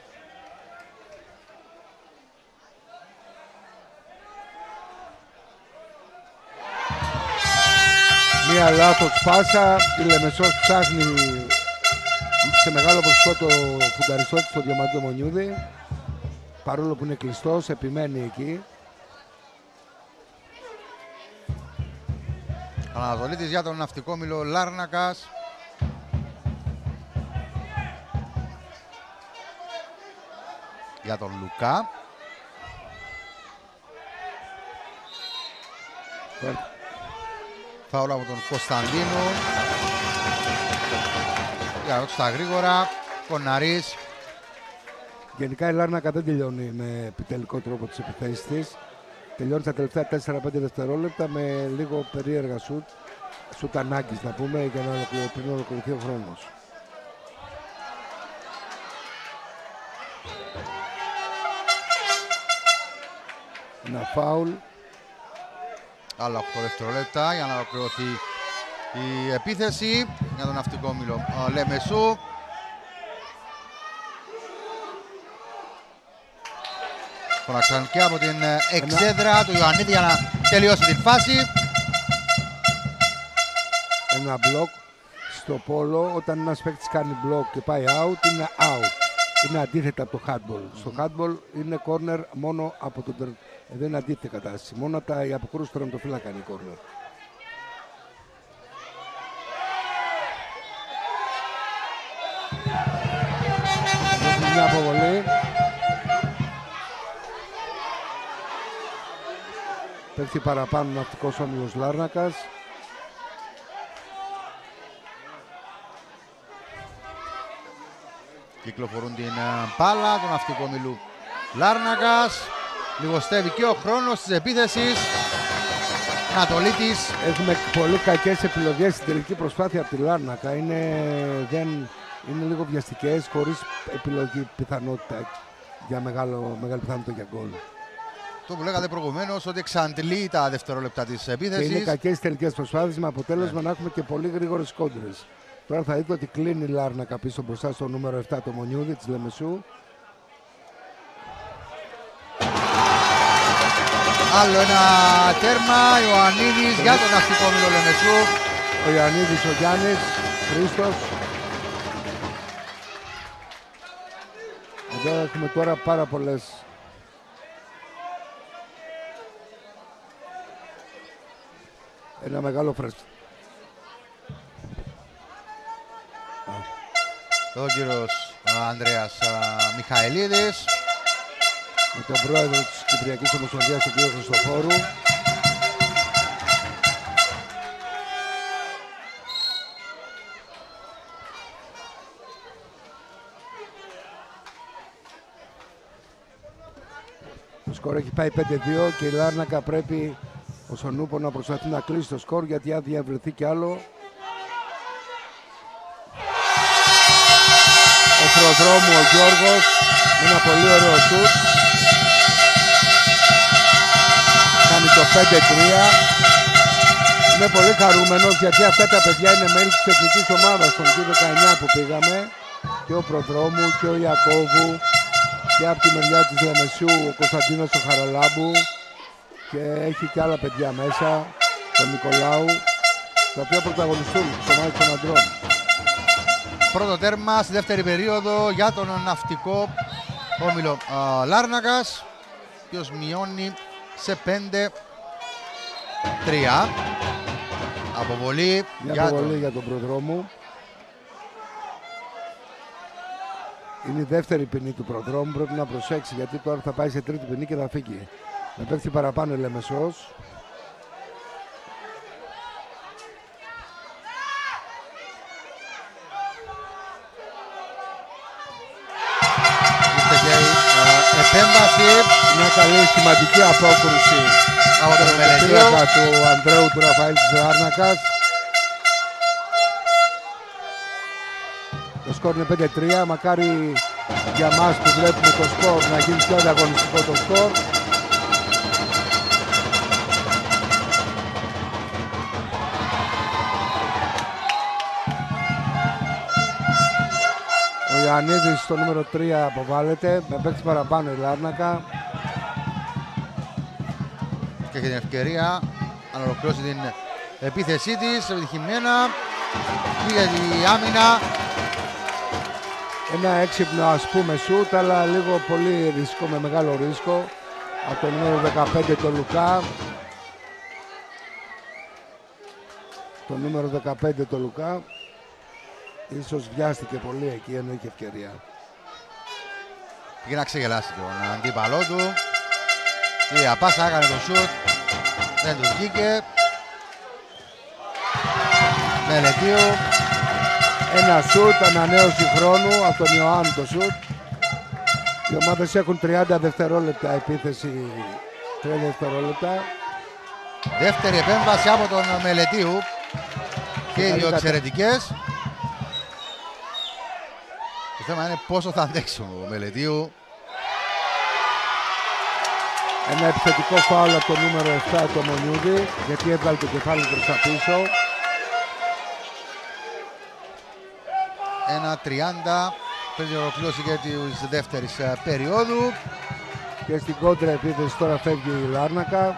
Μία λάθος πάσα. Η Λεμεσός ψάχνει σε μεγάλο ποσοστό το φουνταριστό της στο Διαμαντή Μονιούδη. Παρόλο που είναι κλειστός, επιμένει εκεί. Ανατολίτης για τον Ναυτικό Όμιλο Λάρνακας. Για τον Λουκά. Φάουλ από τον Κωνσταντίνου. Για στα γρήγορα. Κοναρής. Γενικά η Λάρνακα δεν τελειώνει με επιτελικό τρόπο τις επιθέσεις της. Τελειώνει τα τελευταία τέσσερα πέντε δευτερόλεπτα με λίγο περίεργα σουτ. Σουτ ανάγκης να πούμε για να ολοκληρωθεί, να ολοκληρωθεί ο χρόνος. Ένα φάουλ. Άλλα οκτώ δευτερόλεπτα για να ολοκληρωθεί η επίθεση για τον Ναυτικό Όμιλο Λεμεσού. Φωναξαν και από την εξέδρα του Ιωαννίδη για να τελειώσει την φάση. Ένα μπλοκ στο πόλο. Όταν ένας παίκτης κάνει μπλοκ και πάει out, είναι out. Είναι αντίθετα από το handball. Στο handball είναι corner μόνο από τον τερ... Εδώ είναι αντίθετη κατάσταση. Μόνο από τα αποκρούσεις του τερματοφύλακα είναι corner. Έχουμε μια αποβολή. Πέφτει παραπάνω ο Ναυτικός Όμιλος Λάρνακας. Κυκλοφορούν την μπάλα του Ναυτικού Όμιλου Λάρνακας. Λιγοστεύει και ο χρόνος της επίθεσης. Ανατολίτης. Έχουμε πολύ κακές επιλογές στην τελική προσπάθεια από τη Λάρνακα. Είναι, δεν, είναι λίγο βιαστικές, χωρίς επιλογή πιθανότητα για μεγάλο, μεγάλη πιθανότητα για γκολ. Το που λέγατε προηγουμένως, ότι εξαντλεί τα δευτερόλεπτα της επίθεσης. Και είναι κακές τελικές προσπάθειες με αποτέλεσμα ναι. να έχουμε και πολύ γρήγορες κόντρες. Τώρα θα δείτε ότι κλείνει η Λάρνακα πίσω μπροστά στο νούμερο επτά το Μονιούδη της Λεμεσού. Άλλο ένα τέρμα, Ιωαννίδης για τον Ναυτικό Όμιλο Λεμεσού. Ο Ιωαννίδης, ο Γιάννης, Χρήστος. Εδώ έχουμε τώρα πάρα πολλές ένα μεγάλο φρέσκο. ο κύριος Ανδρέας Μιχαηλίδης. Με τον πρόεδρο της Κυπριακής Ομοσπονδίας, τον κύριο Χριστοφόρου. Το σκορ έχει πάει πέντε δύο και η Λάρνακα πρέπει ο Σονούπο να προσπαθεί να κλείσει το σκορ, γιατί αν διαβρεθεί κι άλλο ο προδρόμου ο Γιώργος με ένα πολύ ωραίο σουτ κάνει το πέντε τρία. Είμαι πολύ χαρούμενος γιατί αυτά τα παιδιά είναι μέλη της εθνικής ομάδας των δύο δεκαεννιά που πήγαμε, και ο προδρόμου και ο Ιακώβου, και από τη μεριά της Λεμεσού ο Κωνσταντίνος ο Χαραλάμπου, και έχει και άλλα παιδιά μέσα, τον Νικολάου, τα οποία πρωταγωνιστούν στο μάτι των αντρών. Πρώτο τέρμα στη δεύτερη περίοδο για τον ναυτικό όμιλο α, Λάρνακας, ο οποίος μειώνει σε πέντε τρία. Αποβολή για, για, αποβολή τον... για τον προδρόμου. Είναι η δεύτερη ποινή του προδρόμου, πρέπει να προσέξει γιατί τώρα θα πάει σε τρίτη ποινή και θα φύγει. Να παίξει παραπάνω η Λεμεσός. Επέμβαση. Μια καλή σημαντική απόκρουση από τον Μελετίο του Ανδρέου του Ραφαήλ της Λάρνακας. Το σκορ είναι πέντε τρία. Μακάρι για μας που βλέπουμε το σκορ να γίνει πιο ανταγωνιστικό το σκορ. Ο Ιωαννίδης στο νούμερο τρία αποβάλλεται, με παίξει παραπάνω η Λάρνακα. Και έχει την ευκαιρία να ολοκληρώσει την επίθεσή της, επιτυχημένα. Πήγε η άμυνα. Ένα έξυπνο ας πούμε σούτ, αλλά λίγο πολύ ρίσκο, με μεγάλο ρίσκο. Από το νούμερο δεκαπέντε το Λουκά. Το νούμερο δεκαπέντε το Λουκά. Ίσως βιάστηκε πολύ εκεί, ενώ είχε ευκαιρία. Πήγε να ξεγελάσει τον αντίπαλό του. Η απάσα έκανε το σούτ. Δεν του βγήκε. Μελετίου. Ένα σούτ, ανανέωση χρόνου από τον Ιωάννη το σούτ. Οι ομάδες έχουν τριάντα δευτερόλεπτα επίθεση. τριάντα δευτερόλεπτα. Δεύτερη επέμβαση από τον Μελετίου. Και οι δύο εξαιρετικές. Το θέμα είναι πόσο θα αντέξει ο Μελετίου. Ένα επιθετικό φάουλ από το νούμερο επτά το Μονιούδη, γιατί έβγαλε το κεφάλι προς τα πίσω. Ένα τριάντα πριν την ολοκλήρωση και της δεύτερης περίοδου. Και στην κόντρα επίθεση τώρα φεύγει η Λάρνακα.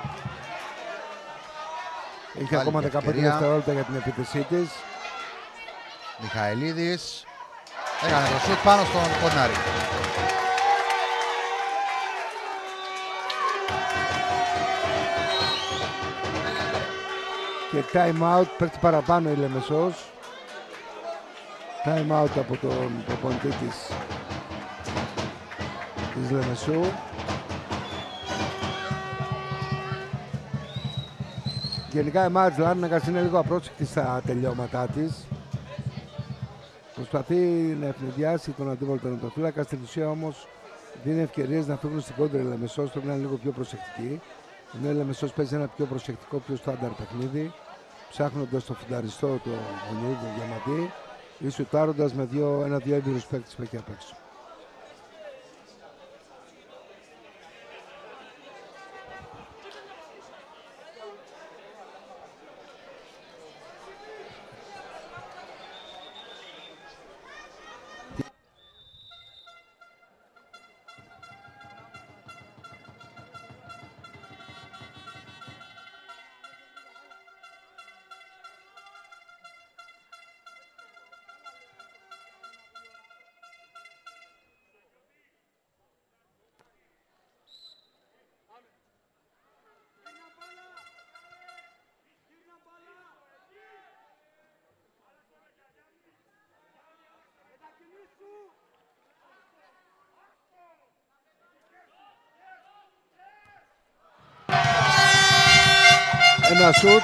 Έχει Άλλη ακόμα δεκαπέντε ευκαιρία. δευτερόλεπτα για την επίθεσή της. Μιχαηλίδης έκανε το σουτ πάνω στον Κονάρη. Και time out, παίρνει παραπάνω η Λεμεσός. Time out από τον προπονητή της, της Λεμεσού. Γενικά η ομάδα της Λάρνακας είναι λίγο απρόσεκτη στα τελειώματά της. Προσπαθεί να ευνηδιάσει τον αντίπαλο τερματοφύλακα, στην ουσία όμως δίνει ευκαιρίες να φύγουν στην κόντρα η Λεμεσός, πρέπει να είναι λίγο πιο προσεκτική. Ενώ η Λεμεσός παίζει ένα πιο προσεκτικό, πιο στάνταρ παιχνίδι, ψάχνοντας το φουνταριστό, το Μονιούδη, το Διαμαντή, ή σουτάροντας με δύο, ένα-δύο έμπειρους παίκτες που έχει απ' έξω. Ένα σουτ.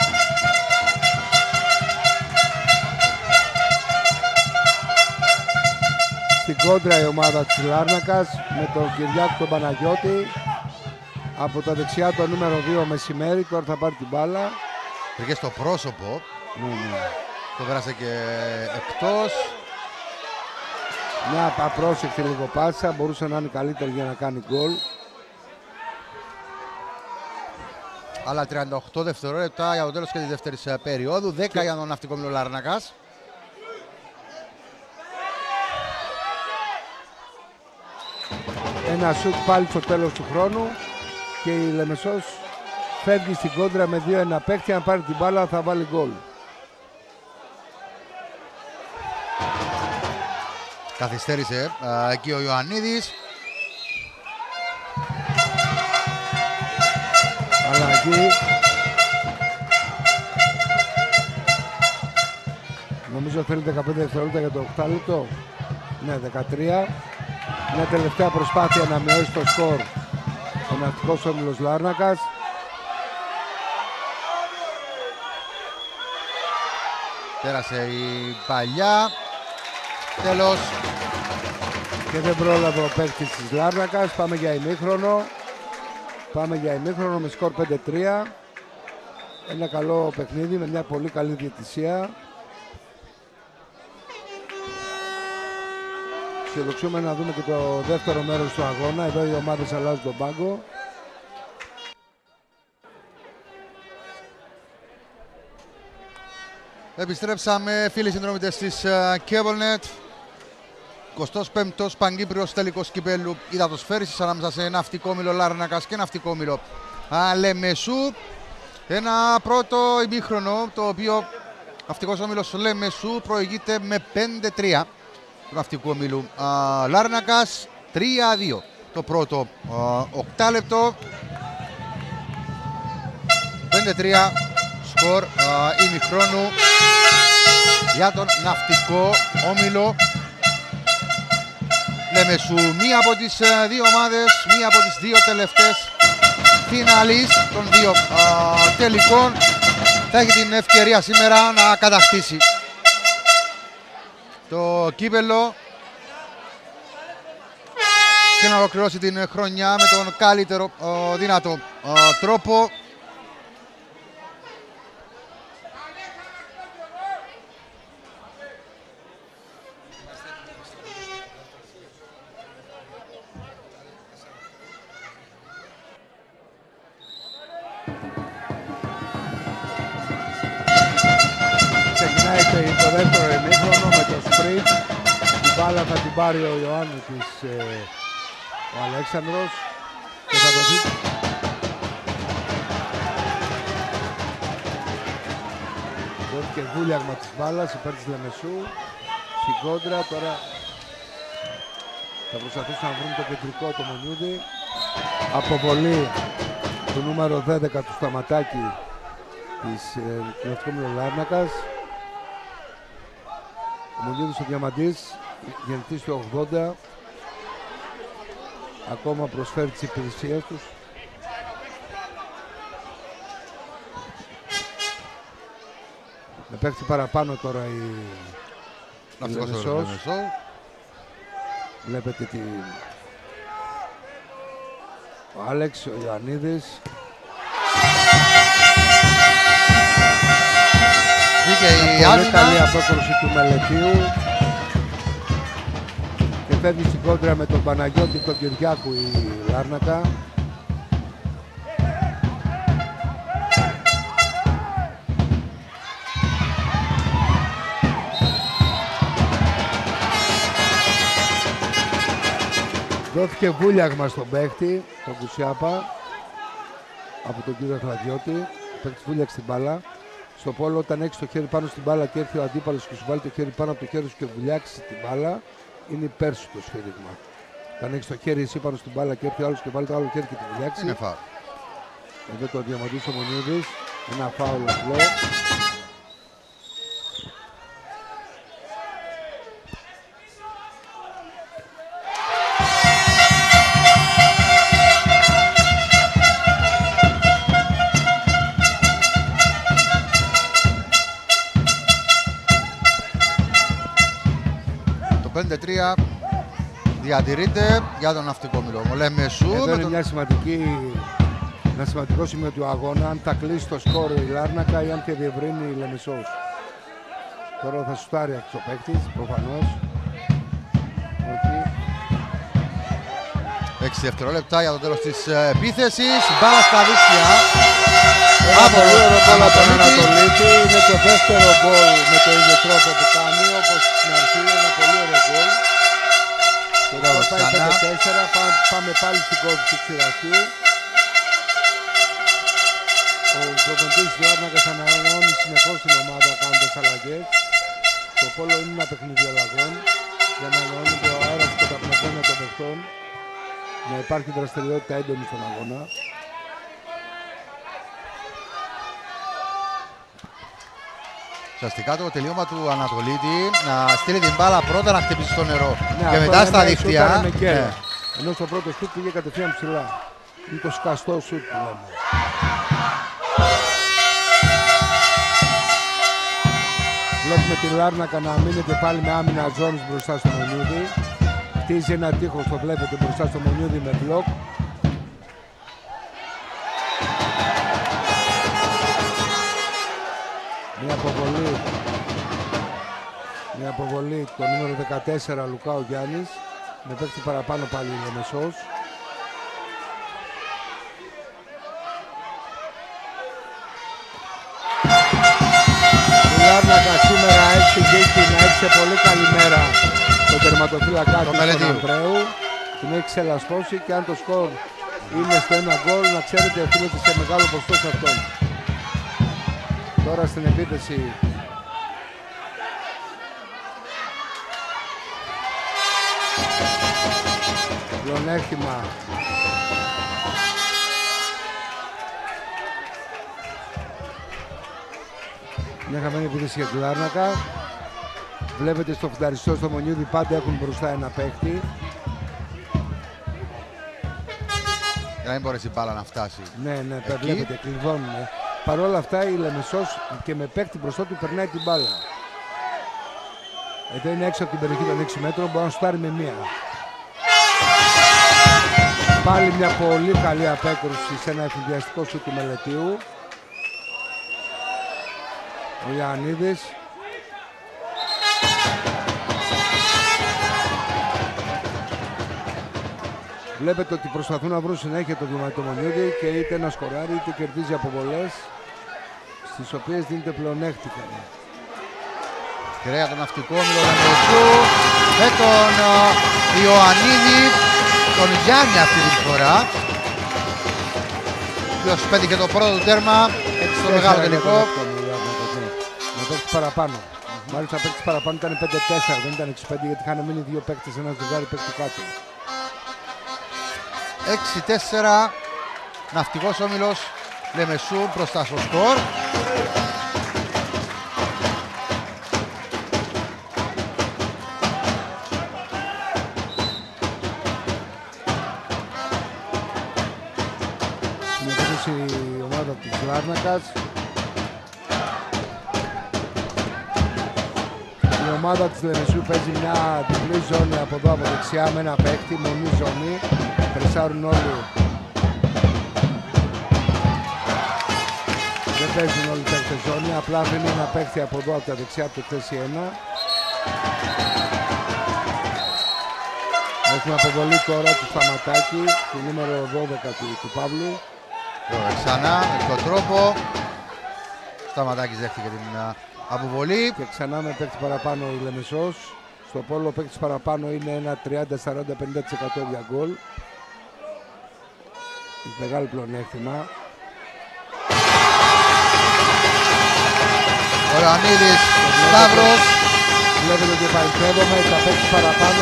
Στην κόντρα η ομάδα της Λάρνακας με τον Κυριάκο τον Παναγιώτη. Από τα δεξιά το νούμερο δύο Μεσημέρι, τώρα θα πάρει την μπάλα. Πήγε στο πρόσωπο. Ναι, ναι. Το πέρασε και εκτός. Μια απρόσεκτη λίγο πάσα, μπορούσε να είναι καλύτερη για να κάνει γκολ. Αλλά τριάντα οκτώ δευτερόλεπτα για το τέλος και τη δεύτερη περίοδου. δέκα για τον Ναυτικό Όμιλο Λάρνακας. Ένα σουτ πάλι στο τέλος του χρόνου και η Λεμεσός φεύγει στην κόντρα με δύο ένα παίκτη. Αν πάρει την μπάλα θα βάλει γκολ. Καθυστέρησε α, εκεί ο Ιωαννίδης. Αλλαγή. Νομίζω θέλει δεκαπέντε δευτερόλεπτα για το οκτάλεπτο. Ναι, δεκατρία. Μια τελευταία προσπάθεια να μειώσει το σκορ ο Ναυτικός Όμιλος Λάρνακας. Πέρασε η παλιά. Τέλος. Και δεν πρόλαβε ο παίκτης της Λάρνακας. Πάμε για ημίχρονο. Πάμε για ημίχρονο με σκορ πέντε τρία. Ένα καλό παιχνίδι με μια πολύ καλή διαιτησία. Φιλοξούμε να δούμε και το δεύτερο μέρος του αγώνα. Εδώ οι ομάδες αλλάζουν τον πάγκο. Επιστρέψαμε φίλοι συνδρομητές της uh, CableNet. εικοστός πέμπτος Παγκύπριος τελικός κυπέλλου υδατοσφαίρισης ανάμεσα σε Ναυτικό Όμιλο Λάρνακας και Ναυτικό Όμιλο Λεμεσού. Ένα πρώτο ημίχρονο το οποίο Ναυτικός Όμιλος Λεμεσού προηγείται με πέντε τρία του Ναυτικού Ομίλου Λάρνακας. τρία δύο το πρώτο οκτάλεπτο. πέντε τρία σκορ ημιχρόνου για τον Ναυτικό Όμιλο Λεμεσού. Μία από τις δύο ομάδες, μία από τις δύο τελευταίες φιναλίστ των δύο α, τελικών θα έχει την ευκαιρία σήμερα να κατακτήσει το κύπελλο και να ολοκληρώσει την χρονιά με τον καλύτερο α, δυνατό α, τρόπο. Το δεύτερο ημίχρονο με το σπριτ. Την μπάλα θα την πάρει ο Ιωάννης ε, ο Αλέξανδρος και θα δοθεί. Δόθηκε βούλιαγμα της μπάλας υπέρ της Λεμεσού στην κόντρα. Τώρα θα προσπαθήσουν να βρουν το κεντρικό το Μονιούδη. Αποβολή του νούμερο δέκα του Σταματάκη της ε, Ναυτικού Όμιλου Λάρνακας. Ο Μονιούδης ο Διαμαντής, γεννητής του ογδόντα, ακόμα προσφέρει τις υπηρεσίες τους. Με παίχτη παραπάνω τώρα η Λεμεσός. Βλέπετε τη... ο Άλεξ, ο Ιωαννίδης. Βγήκε η πολύ καλή απόκρουση του Μελετίου και φεύγει στην κόντρα με τον Παναγιώτη τον Κυριάκου η Λάρνακα. Δόθηκε βούλιαγμα στον παίχτη, τον Κουσιάπα, από τον κύριο Χλαδιώτη. Ο παίχτης βούλιαξε την μπάλα. Στο πόλο, όταν έχεις το χέρι πάνω στην μπάλα και έρθει ο αντίπαλος και σου βάλει το χέρι πάνω από το χέρι σου και βουλιάξει την μπάλα, είναι υπέρ σου το σφύριγμα. Όταν έχεις το χέρι εσύ πάνω στην μπάλα και έρθει ο άλλος και βάλει το άλλο χέρι και τη βουλιάξει, είναι φάουλ. Εδώ το Διαμαντής ο Μονίδης, ένα φάουλ απλό. πέντε τρία διατηρείται για τον Ναυτικό Όμιλο Λεμεσού. Εδώ είναι τον... μια σημαντική, ένα σημαντικό σημείο του αγώνα. Αν τα κλείσει το σκόρ η Λάρνακα ή αν και διευρύνει η Λεμεσός. Τώρα θα σουτάρει αυτός ο παίκτης, προφανώς. έξι δευτερόλεπτα για το τέλος της επίθεσης. Μπάλα στα δίκτυα. Από λίγο γκολ από τον Ανατολίτη. Είναι το δεύτερο γκολ με το ίδιο τρόπο που κάνει, όπως στην αρχή. Ένα πολύ ωραίο γκολ. Τώρα πάει πέντε τέσσερα. Πάμε πάλι στην κόρη του ξηραφιού. Ο προπονητής της Λάρνακας ανανεώνει συνεχώς την ομάδα κάνοντας αλλαγές. Το πόλο είναι ένα παιχνίδι αλλαγών για να ανανεώνεται ο αέρας και τα πνευμένα των παιχτών. Να υπάρχει δραστηριότητα έντονη στον αγώνα. Ουσιαστικά το τελείωμα του Ανατολίτη να στείλει την μπάλα πρώτα να χτυπήσει στο νερό Ναι, και μετά στα δίχτυα. Ναι. Ενώ στο πρώτο σουτ πήγε κατευθείαν ψηλά. Είναι το σκαστό σουτ που λέμε. Βλέπουμε τη Λάρνακα να μείνεται πάλι με άμυνα ζώνης μπροστά στο Μονιούδη. Χτίζει ένα τείχος, το βλέπετε μπροστά στο Μονιούδη με μπλοκ. Μια αποβολή. Μια αποβολή το νούμερο δεκατέσσερα Λουκάου Γιάννης. Με παίκτη παραπάνω πάλι η Λεμεσός. Η Λάρνακα σήμερα έχει την τύχη να έχει σε πολύ καλή μέρα τον τερματοφύλακα του τον Ανδρέου. Την έχει ξελασπώσει και αν το σκορ είναι στο ένα γκολ, να ξέρετε οφείλεται σε μεγάλο ποστό σε αυτόν. Τώρα στην επίθεση πλεονέκτημα μια χαμένη επίθεση για τη Λάρνακα. Βλέπετε στο φουνταριστό στο Μονιούδη πάντα έχουν μπροστά ένα παίχτη. Για να μην μπορέσει η μπάλα να φτάσει. Ναι, ναι, τα βλέπετε, κλειδώνουν. Παρ' όλα αυτά η Λεμεσός και με παίκτη μπροστά του περνάει την μπάλα. Εδώ είναι έξω από την περιοχή των έξι μέτρων, μπορεί να σουτάρει με μία. Πάλι μια πολύ καλή απέκρουση σε ένα εφηδιαστικό σουτ του Μελετίου. Ο Ιωαννίδης. Βλέπετε ότι προσπαθούν να βρουν συνέχεια το Μονιούδη και είτε να σκοράρει είτε κερδίζει αποβολές στις οποίες δίνεται πλεονέκτημα. Κεραία τον Ναυτικό Όμιλο Λεμεσού με τον uh, Ιωαννίδη, τον Γιάννη αυτή τη φορά. Ο οποίος πέτυχε το πρώτο του τέρμα έτσι στο μεγάλο τελικό. Με παίκτης παραπάνω. Mm-hmm. Μάλιστα παίκτης παραπάνω ήταν πέντε τέσσερα, δεν ήταν έξι πέντε γιατί είχαν μείνει δύο παίκτες, ένα ζευγάρι παίκτη κάτω. έξι τέσσερα Ναυτικός Όμιλος Λεμεσού μπροστά στο σκορ. Συνεχίζει η ομάδα της Λάρνακας. Η ομάδα της Λεμεσού παίζει μια διπλή ζώνη από εδώ από δεξιά με ένα παίκτη, μονή ζώνη. Πρεσάρουν όλοι. Δεν παίζουν όλοι παίκτες ζώνη, απλά δίνει ένα παίκτη από εδώ από τα δεξιά από το θέση ένα. Έχουμε αποβολή τώρα του Σταματάκη, του νούμερο δώδεκα του, του Παύλου. Τώρα ξανά με τον τρόπο. Σταματάκης δέχτηκε την αποβολή. Και ξανά με παίκτη παραπάνω η Λεμεσός. Στο πόλο ο παίκτης παραπάνω είναι ένα τριάντα σαράντα πενήντα τοις εκατό για γκολ. Μεγάλο πλεονέκτημα. Ο Ιωαννίδης, Σταύρος. Βλέπετε ότι επαληθεύομαι, τα παίκτης παραπάνω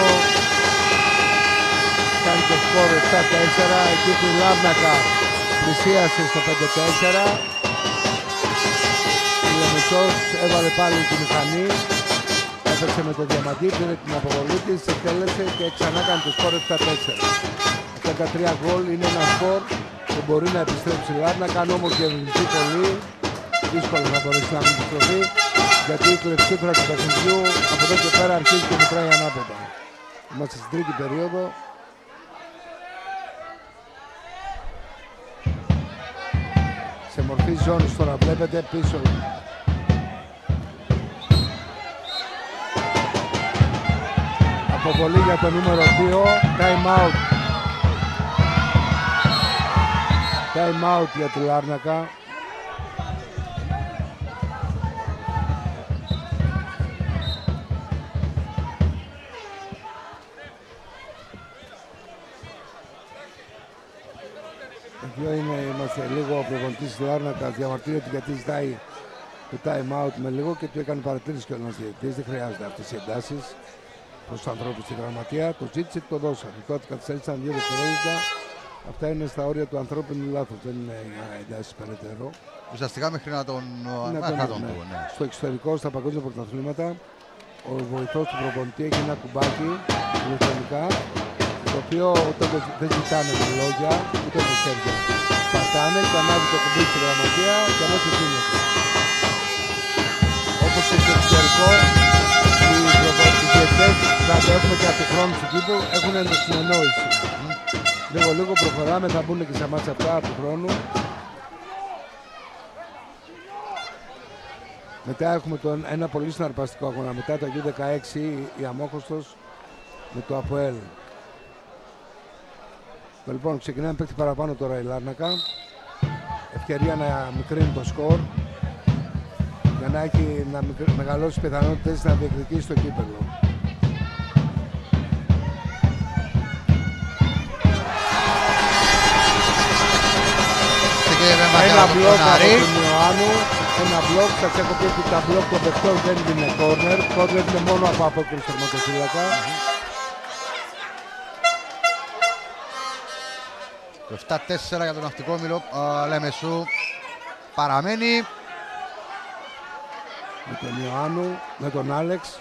κάνει το σκορ επτά τέσσερα. Εκεί που η Λάρνακα πλησίασε στο πέντε τέσσερα. Η Λεμεσός έβαλε πάλι τη μηχανή. Έπαιξε με το διαμαντή, πήρε την αποβολή της, εκτέλεσε και ξανά κάνει το σκορ επτά τέσσερα. Αυτά τα τρία γκολ είναι ένα σκορ που μπορεί να επιστρέψει η Λάρνακα, όμως διαβοληθεί πολύ. Δύσκολο να μπορέσει να μην επιστροφεί. Γιατί η κλεψίθρα του παιχνιδιού από εδώ και πέρα αρχίζει και μετράει ανάποδα. Είμαστε στην τρίτη περίοδο. Σε μορφή ζώνης τώρα βλέπετε πίσω. Αποβολή για το νούμερο δύο. Time out. Time out για τη Λάρνακα. Εδώ είναι, είμαστε λίγο ο προπονητής της Λάρνακα, διαμαρτύρεται γιατί ζητάει το time out με λίγο και του έκανε παρατήρηση και ο διαιτητής. Δεν χρειάζεται αυτές οι εντάσεις προς τους ανθρώπους στη γραμματεία. Το ζήτησε και το δώσανε. Τότε καθυστέρησαν δύο δευτερόλεπτα. Αυτά είναι στα όρια του ανθρώπινου λάθους, δεν είναι εντάσεις περαιτέρω. Ουσιαστικά μέχρι να τον ναι. ναι. Στο εξωτερικό, στα παγκόσμια πρωταθλήματα, ο βοηθός του προπονητή έχει ένα κουμπάκι ηλεκτρονικά, το οποίο όταν δεν ζητάνε με λόγια ούτε με χέρια. Πατάνε και ανάβει το κουμπί στη γραμματεία και αμέσως γίνεται. Όπως και στο εξωτερικό, οι διαιτητές θα το έχουμε και από το χρόνο του κήπου έχουν ενδοσυνεννόηση. Λίγο λίγο προχωράμε, θα μπουν και στα μάτια αυτά του χρόνου. Μετά έχουμε τον, ένα πολύ συναρπαστικό αγώνα. Μετά το γιου δεκαέξι η Αμόχωστος με το ΑΠΟΕΛ. Λοιπόν, ξεκινάμε παίκτη παραπάνω τώρα η Λάρνακα. Ευκαιρία να μικρύνει το σκορ για να έχει να μεγαλώσει πιθανότητες να διεκδικήσει το κύπελλο. Ένα μπλοκ από τον Ιωάννου, ένα μπλοκ, σας έχω πει ότι τα μπλοκ των παιχτών δεν είναι corner, corner είναι μόνο από απόκριση τερματοφύλακα. Το επτά τέσσερα για τον Ναυτικόμηλο Λεμεσού παραμένει. Με τον Ιωάννου, με τον Άλεξ.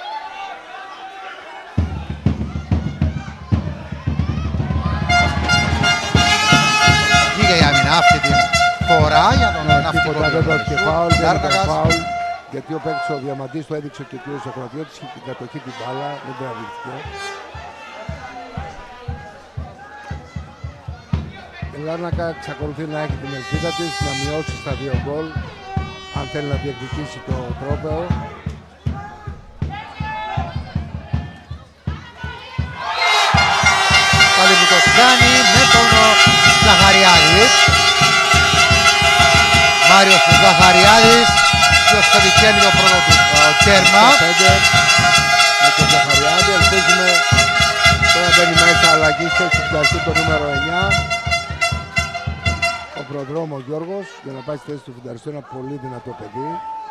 Βγήκε η άμυνα αυτή την φορά για τον Ναυτικόμηλο δεν Λεμεσού. δόθηκε φάουλ, δεν ήταν φάουλ, γιατί ο παίκτης ο Διαμαντής το έδειξε και ο κ. Σοκρατιώτης και την κατοχή την μπάλα, δεν τραβήθηκε. Η Λάρνακα εξακολουθεί να έχει την ελπίδα της να μειώσει στα δύο γκολ αν θέλει να διεκδικήσει το τρόπαιο. Πάλι που το κάνει με τον Ζαχαριάδη. Μάριος Ζαχαριάδης, ποιος πετυχαίνει το πρώτο του τέρμα. Με τον Ζαχαριάδη ελπίζουμε τώρα μπαίνει μέσα αλλαγή στο εξυπλαστή το νούμερο εννιά. Ο προδρόμος Γιώργος για να πάει στη θέση του φουνταριστού, ένα πολύ δυνατό παιδί.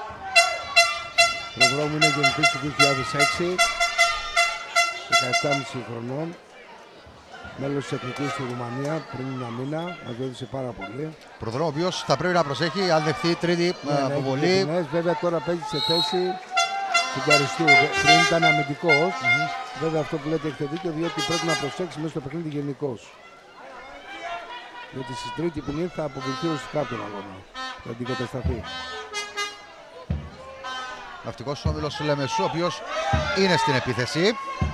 Ο προδρόμου είναι γεννητής του δύο χιλιάδες έξι, δεκαεπτά και μισό χρονών. Μέλος της Εθνικής στη Ρουμανία πριν ένα μήνα, μας έδωσε πάρα πολύ. Προδρόμο ο οποίος θα πρέπει να προσέχει αν δεχθεί τρίτη ναι, αποβολή. Ναι, βέβαια τώρα παίζει σε θέση φουνταριστού. Πριν ήταν αμυντικός. Mm-hmm. Βέβαια αυτό που λέτε έχετε δίκιο, διότι πρέπει να προσέξει μέσα στο παιχνίδι γενικώς. Γιατί στη τρίτη ποινή θα αποβληθεί ουσιαστικά τον αγώνα. Θα αντικατασταθεί. Ναυτικός όμιλος Λεμεσού, ο οποίος είναι στην επίθεση.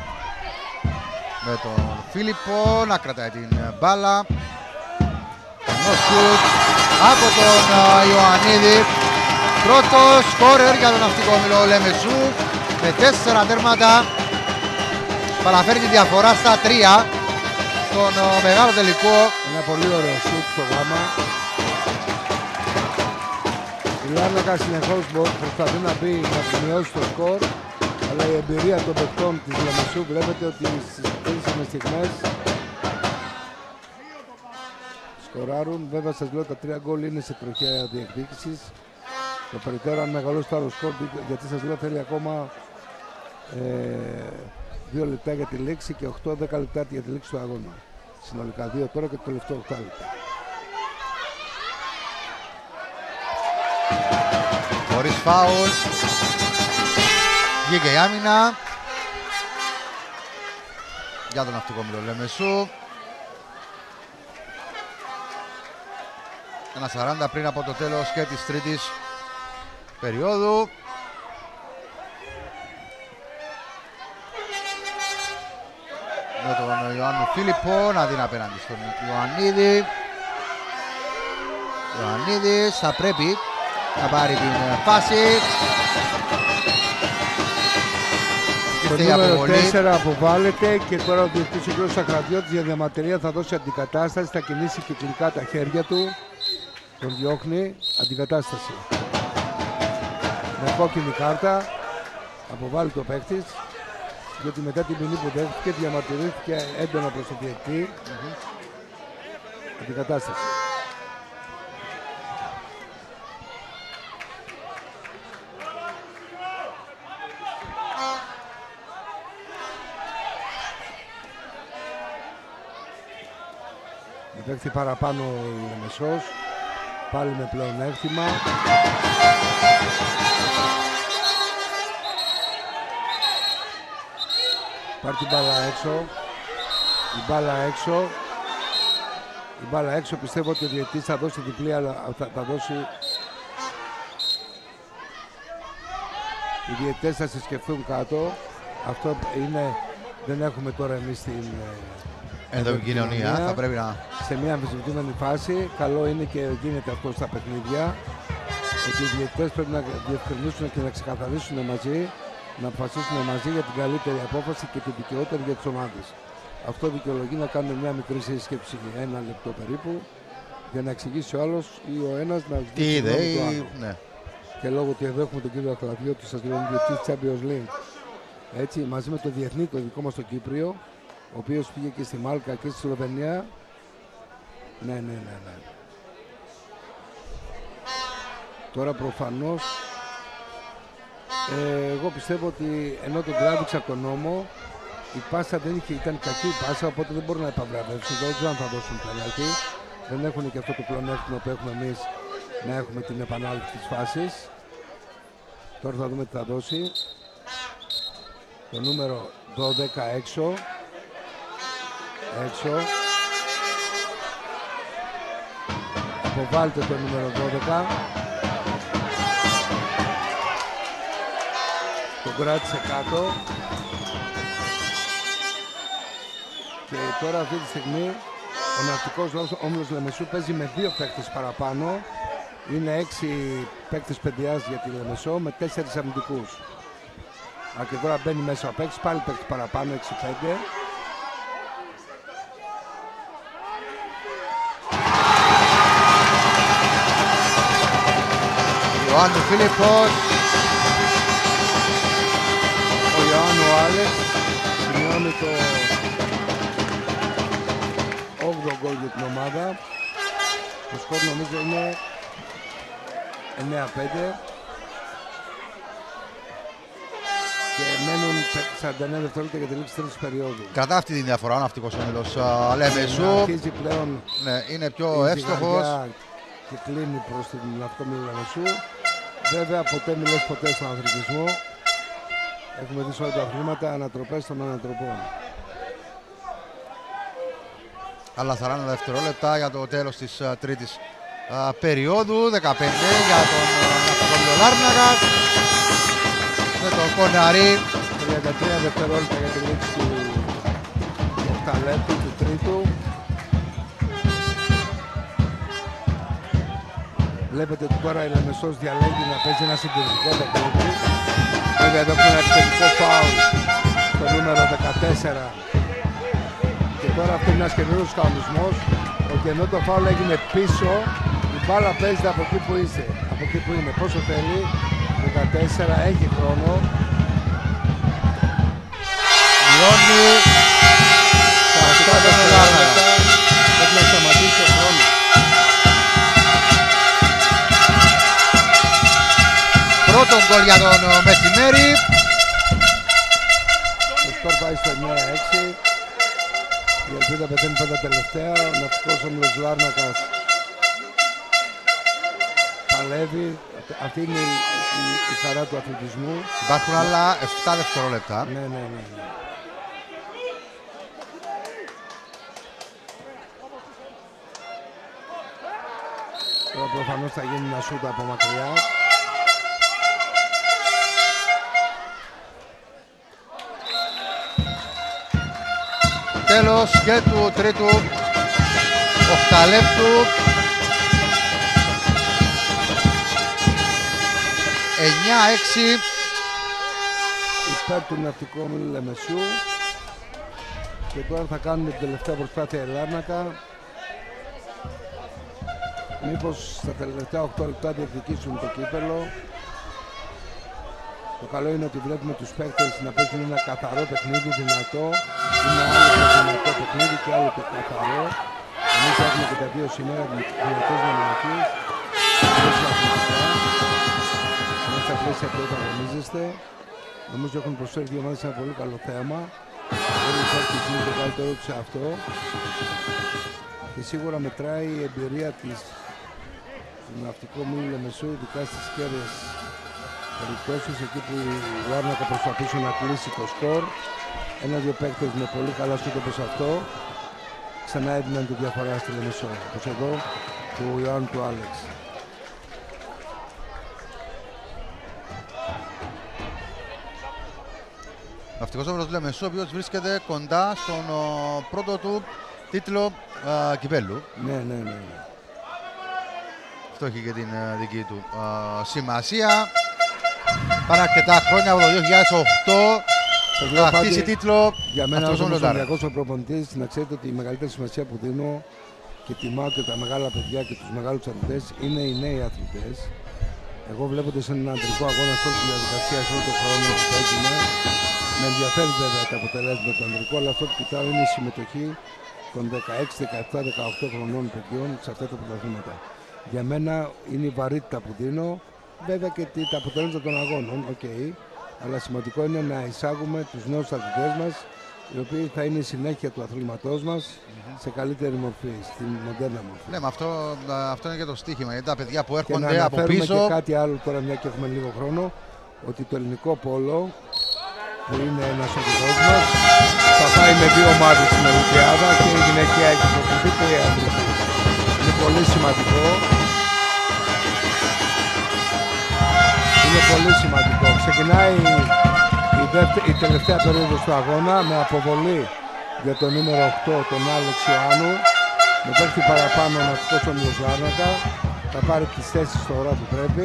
Με τον Φίλιππο να κρατάει την μπάλα. No shoot από τον Ιωαννίδη. Πρώτο σκόρερ για τον Ναυτικό όμιλο Λεμεσού. Με τέσσερα τέρματα παραφέρει τη διαφορά στα τρία. Στον μεγάλο τελικό. Ένα πολύ ωραίο σουτ στο γάμα. Η Λάρνακα συνεχώς προσπαθεί να μπει να μειώσει το σκορ, αλλά η εμπειρία των παιχτών της Λεμεσού βλέπετε ότι στις κρίσιμες στιγμές σκοράρουν. Βέβαια σας λέω τα τρία γκολ είναι σε τροχιά διεκδίκησης. Το περιττέρω αν μεγαλώσει το άλλο σκορ, γιατί σας λέω θέλει ακόμα ε, δύο λεπτά για τη λήξη και οκτώ δέκα λεπτά για τη λήξη του αγώνα. Συνολικά δύο τώρα και το τελευταίο οκτώ λεπτά. Χωρίς φάουλ. Βγήκε η άμυνα για τον Ναυτικό όμιλο Λεμεσού. ένα σαράντα πριν από το τέλος και της τρίτης περίοδου. με τον Ιωάννου Φίλιππο να δίνει απέναντι στον Ιωαννίδη. Ιωαννίδης θα πρέπει να πάρει την φάση. Το νούμερο τέσσερα αποβάλλεται και τώρα ο διευθυντής ο κ. Σακραδιώτης για διαμαρτυρία θα δώσει αντικατάσταση, θα κινήσει κυκλικά τα χέρια του, τον διώχνει, αντικατάσταση. Με κόκκινη κάρτα αποβάλλει το παίκτης, γιατί μετά την ποινή που δέχτηκε διαμαρτυρήθηκε έντονα προς τον διαιτητή. Mm-hmm. Αντικατάσταση. Παίχτη παραπάνω η Λεμεσός, πάλι με πλεονέκτημα. Πάρει την μπάλα έξω, η μπάλα έξω, η μπάλα έξω, πιστεύω ότι ο διαιτητής θα δώσει διπλή, αλλά θα, θα δώσει... Οι διαιτητές θα συσκεφθούν κάτω, αυτό είναι, δεν έχουμε τώρα εμείς την... Εδώ η κοινωνία θα πρέπει να... Σε μια αμφισβητούμενη φάση, καλό είναι και γίνεται αυτό στα παιχνίδια, ότι οι διαιτητές πρέπει να διευκρινίσουν και να ξεκαθαρίσουν μαζί, να αποφασίσουν μαζί για την καλύτερη απόφαση και την δικαιότερη για τις ομάδες. Αυτό δικαιολογεί να κάνουμε μια μικρή σύσκεψη, ένα λεπτό περίπου, για να εξηγήσει ο άλλος ή ο ένας να ζητήσει το άλλο. Ναι. Και λόγω ότι εδώ έχουμε τον κύριο Ακλαδιώτη, σας λέω, διαιτητής Champions League, έτσι, μαζί με το διεθνή, το δικό μας το Κύπριο, ο οποίος πήγε και στη Μάλκα και στη Σλοβενία. Ναι, ναι, ναι, ναι. Τώρα προφανώς, ε, εγώ πιστεύω ότι ενώ τον τράβηξα από τον νόμο, η πάσα δεν είχε, ήταν κακή η πάσα, οπότε δεν μπορούν να επαυραβεύσουν. Δεν ξέρω αν θα δώσουν πέναλτι. Δεν έχουν και αυτό το πλεονέκτημα που έχουμε εμείς, να έχουμε την επανάληψη της φάσης. Τώρα θα δούμε τι θα δώσει. Το νούμερο δώδεκα έξω. Έξω. Αποβάλλεται το νούμερο δώδεκα. Τον κράτησε κάτω. Και τώρα αυτή τη στιγμή ο ναυτικός Όμιλος Λεμεσού παίζει με δύο παίκτες παραπάνω. Είναι έξι παίκτες παιδιάς για τη Λεμεσό με τέσσερις αμυντικούς. Αλλά και τώρα μπαίνει μέσα ο παίκτης, πάλι παίκτης παραπάνω, έξι πέντε. Ιωάννου Φίλιππος. Ο Ιωάννου Άλεξ σημειώνει το όγδοο γκολ για την ομάδα. Το σκορ νομίζω είναι εννέα πέντε. Και μένουν σαράντα εννέα δευτερόλεπτα για τη λήξη τρίτης περίοδου. Κρατά αυτή τη διαφορά ο ναυτικός Όμιλος Λεμεσού. Αρχίζει πλέον, ναι, είναι πιο εύστοχος. Και κλείνει προς την ναυτικό Όμιλο Λεμεσού. Βέβαια ποτέ μιλές ποτέ στον αθλητισμό. Έχουμε δει σε όλα τα αθλήματα ανατροπές των ανατροπών. Άλλα σαράντα δευτερόλεπτα για το τέλος της uh, τρίτης uh, περίοδου. δεκαπέντε για τον Ναυτικό Λάρνακας. Με τον Κοναρή. τριάντα τρία δευτερόλεπτα για τη λήξη του οκταλέπτου του τρίτου. Βλέπετε ότι τώρα η Λεμεσός διαλέγει να παίζει ένα συντηρητικό παιχνίδι. Βέβαια εδώ έχουμε ένα επιθετικό φάουλ στο νούμερο δεκατέσσερα. Και τώρα αυτό είναι ένας καινούργιος κανονισμός, ότι ενώ το φάουλ έγινε πίσω, η μπάλα παίζεται από εκεί που είσαι. Από εκεί που είναι. Πόσο θέλει, δεκατέσσερα, έχει χρόνο. Μειώνει. Στα επτά δευτερόλεπτα πρέπει να σταματήσει ο χρόνος. Πρώτο γκολ για τον Μεσημέρι. Το σκορ πάει στο εννέα έξι. Η ελπίδα πεθαίνει πάντα τελευταία. Ο Ναυτικός Όμιλος Λάρνακας παλεύει. Αυτή είναι η, η, η χαρά του αθλητισμού. Υπάρχουν άλλα επτά δευτερόλεπτα. Ναι, ναι, ναι. Τώρα προφανώς θα γίνει ένα σούτ από μακριά. τέλος και του τρίτου οχταλέπτου. εννιά έξι. Υπέρ του Ναυτικού Ομίλου Λεμεσού. Και τώρα θα κάνουν την τελευταία προσπάθεια η Λάρνακα. Μήπως στα τελευταία οκτώ λεπτά διεκδικήσουν το κύπελο. Το καλό είναι ότι βλέπουμε τους παίκτες να παίζουν ένα καθαρό παιχνίδι, δυνατό. Είναι άλλο το δυνατό παιχνίδι και άλλο το καθαρό. Εμείς έχουμε και τα δύο σήμερα δυνατές μονομαχίες. Μέσα στα πλαίσια που αγωνίζεστε. Νομίζω έχουν προσφέρει δύο ομάδες ένα πολύ καλό θέαμα. Δεν υπάρχει γίνει το καλύτερο του σε αυτό. Και σίγουρα μετράει η εμπειρία της του Ναυτικού Ομίλου Λεμεσού, ειδικά στις κέρδες περιπτώσεις, εκεί που η Λάρνακα προσπαθούσε να κλείσει το σκορ. Ένα-δύο παίκτες με πολύ καλά σούτ όπως αυτό ξανά έδιναν τη διαφορά στη Λεμεσό, όπως εδώ του Ιωάννου του Άλεξ. Ναυτικός Όμιλος Λεμεσού, ο οποίος βρίσκεται κοντά στον ο, πρώτο του τίτλο α, κυπέλλου. Ναι, ναι, ναι. Αυτό έχει και την α, δική του α, σημασία. Πάνε αρκετά χρόνια από το δύο χιλιάδες οκτώ να χτίσει τίτλο. Για μένα ως ομοσπονδιακός ο προπονητής, να ξέρετε ότι η μεγαλύτερη σημασία που δίνω και τιμάω και τα μεγάλα παιδιά και τους μεγάλους αθλητές είναι οι νέοι αθλητές. Εγώ βλέποντας έναν αντρικό αγώνα σε όλη τη διαδικασία, σε όλο τον χρόνο που έγινε, με ενδιαφέρει βέβαια τα αποτελέσματα του ανδρικού, αλλά αυτό που κοιτάω είναι η συμμετοχή των δεκαέξι, δεκαεπτά, δεκαοκτώ χρονών παιδιών σε αυτά τα πρωταθλήματα. Για μένα είναι η βαρύτητα που δίνω, βέβαια και τα αποτελέσματα των αγώνων, okay, αλλά σημαντικό είναι να εισάγουμε τους νέους αθλητές μας, οι οποίοι θα είναι η συνέχεια του αθλήματός μας mm-hmm. σε καλύτερη μορφή, στην μοντέρνα μορφή. Ναι, με αυτό, αυτό είναι και το στοίχημα, γιατί τα παιδιά που έρχονται και να από πίσω. Και κάτι άλλο τώρα, μια και έχουμε λίγο χρόνο, ότι το ελληνικό πόλο, που είναι ένας οδηγός μας, θα πάει με δύο ομάδες στην Ολυμπιάδα και η γυναικεία έχει προκριθεί και η αντρική. Είναι πολύ σημαντικό. Είναι πολύ σημαντικό. Ξεκινάει η, δεύτε, η τελευταία περίοδος του αγώνα με αποβολή για το νούμερο οκτώ, τον Άλεξ Ιωάννου. Με παίχτη παραπάνω ο Ναυτικός Όμιλος Λάρνακα. Θα πάρει τις θέσεις στο ώρα που πρέπει.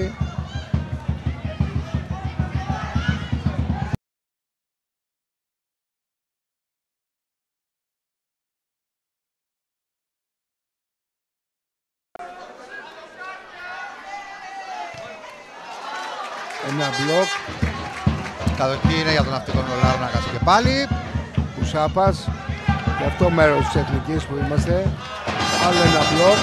Ένα μπλοκ. Κατοχή είναι για τον Ναυτικό Όμιλο Λάρνακας και πάλι. Κουσάπας. Και αυτό μέρος της εθνικής που είμαστε. Άλλο ένα μπλοκ.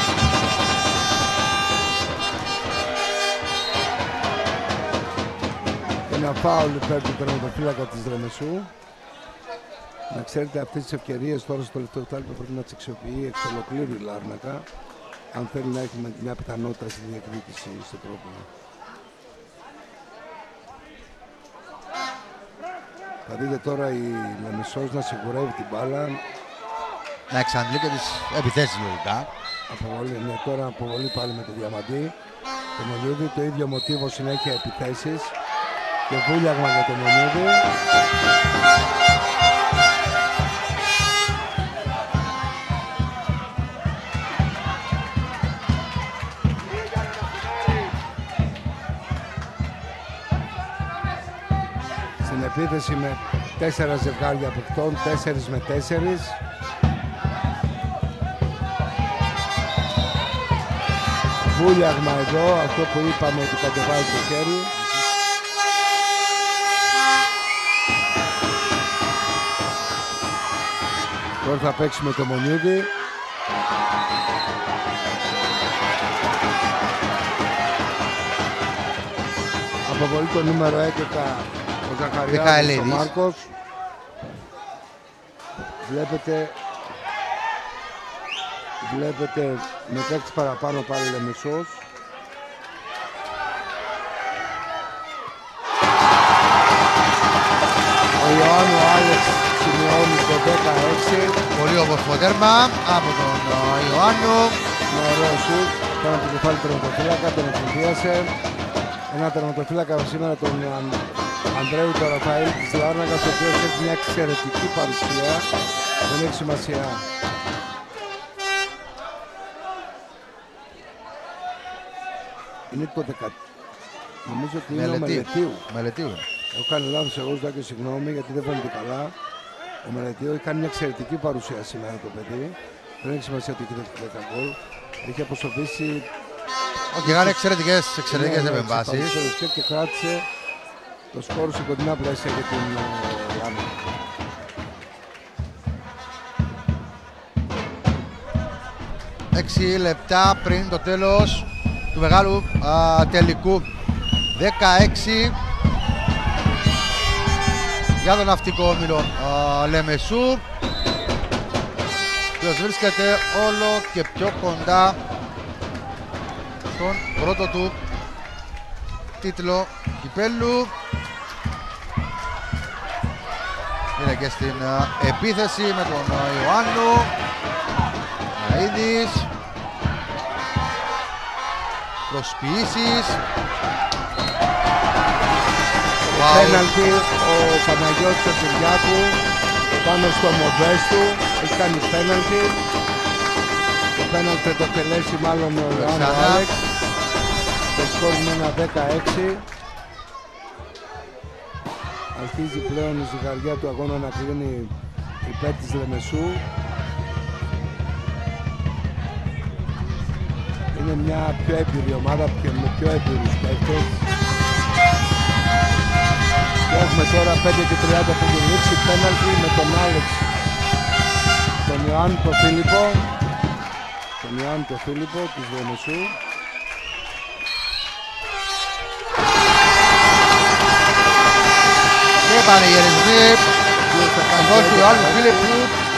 Ένα φάουλ υπέρ του τερματοφύλακα της Λεμεσού. Να ξέρετε, αυτές τις ευκαιρίες τώρα στο τελευταίο τάλιπο πρέπει να τις αξιοποιεί εξ ολοκλήρου η Λάρνακα, αν θέλει να έχει μια πιθανότητα στη διεκδίκηση στο τρόπο. Θα δείτε τώρα η Λεμεσός να σιγουρεύει την μπάλα. Να εξαντλεί και τις επιθέσεις λογικά. Αποβολή, ναι, τώρα αποβολή πάλι με το Διαμαντή. Το Μονιούδη, το ίδιο μοτίβο, συνέχεια επιθέσεις. Και βούλιαγμα για το Μονιούδη. Στην επίθεση με τέσσερα ζευγάρια παιχτών, τέσσερις με τέσσερις. Βούλιαγμα εδώ, αυτό που είπαμε ότι κατεβάζει το χέρι. Τώρα θα παίξει με το Μονιούδη. Αποβολή το νούμερο έντεκα ο Ζαχαριάδης, ο Μάρκος. Βλέπετε, βλέπετε με παίκτης παραπάνω πάλι Λεμεσός. Ο Ιωάννου Άλεξ σημειώνει το δεκαέξι. Πολύ όμορφο τέρμα από τον Ιωάννου. Με ωραίο σουτ πάνω από το κεφάλι τερματοφύλακα, τον εφηβίασε. Ένα τερματοφύλακα σήμερα τον Ανδρέου τον Ραφαήλ της Λάρνακας, ο οποίος έχει μια εξαιρετική παρουσία. Δεν έχει σημασία. Είναι το δεκατρία. Νομίζω ότι είναι ο Μελετίου. Μελετίου. Έχω κάνει λάθος εγώ, ζητάω και συγγνώμη γιατί δεν φαίνεται καλά. Ο Μελετίου έχει κάνει μια εξαιρετική παρουσία σήμερα το παιδί. Δεν έχει σημασία ότι έχει δέκα γκολ. Έχει αποσοβήσει. Όχι, έκανε εξαιρετικές, εξαιρετικές επεμβάσεις. Και κράτησε το σκορ σε κοντινά πλαίσια για την Λάρνα. Έξι λεπτά πριν το τέλος του μεγάλου α, τελικού. δεκαέξι για τον ναυτικό όμιλο α, Λεμεσού, ποιος βρίσκεται όλο και πιο κοντά στον πρώτο του τίτλο κυπέλλου. Είναι και στην α, επίθεση με τον α, Ιωάννου Ναΐδης. Προσποιήσεις. Πέναλτι ο Παναγιώτης ο Κυριάκου πάνω στο Μοντέστου. Έχει κάνει πέναλτι. Το πέναλτι θα το εκτελέσει μάλλον ο Ιωάννου Άλεξ. Το σκορ είναι ένα δεκαέξι. Αρχίζει πλέον η ζυγαριά του αγώνα να κλείνει υπέρ της Λεμεσού. Είναι μια πιο έμπειρη ομάδα και με πιο έμπειρους παίκτες. Και έχουμε τώρα πέντε και τριάντα που έχει ρίξει πέναλτι με τον Άλεξ, τον Ιωάννη τον Φίλιππο, τον Ιωάννη τον Φίλιππο της Λεμεσού. Και πανηγυρισμοί εδώ του Ιωάννου Φίλιππου.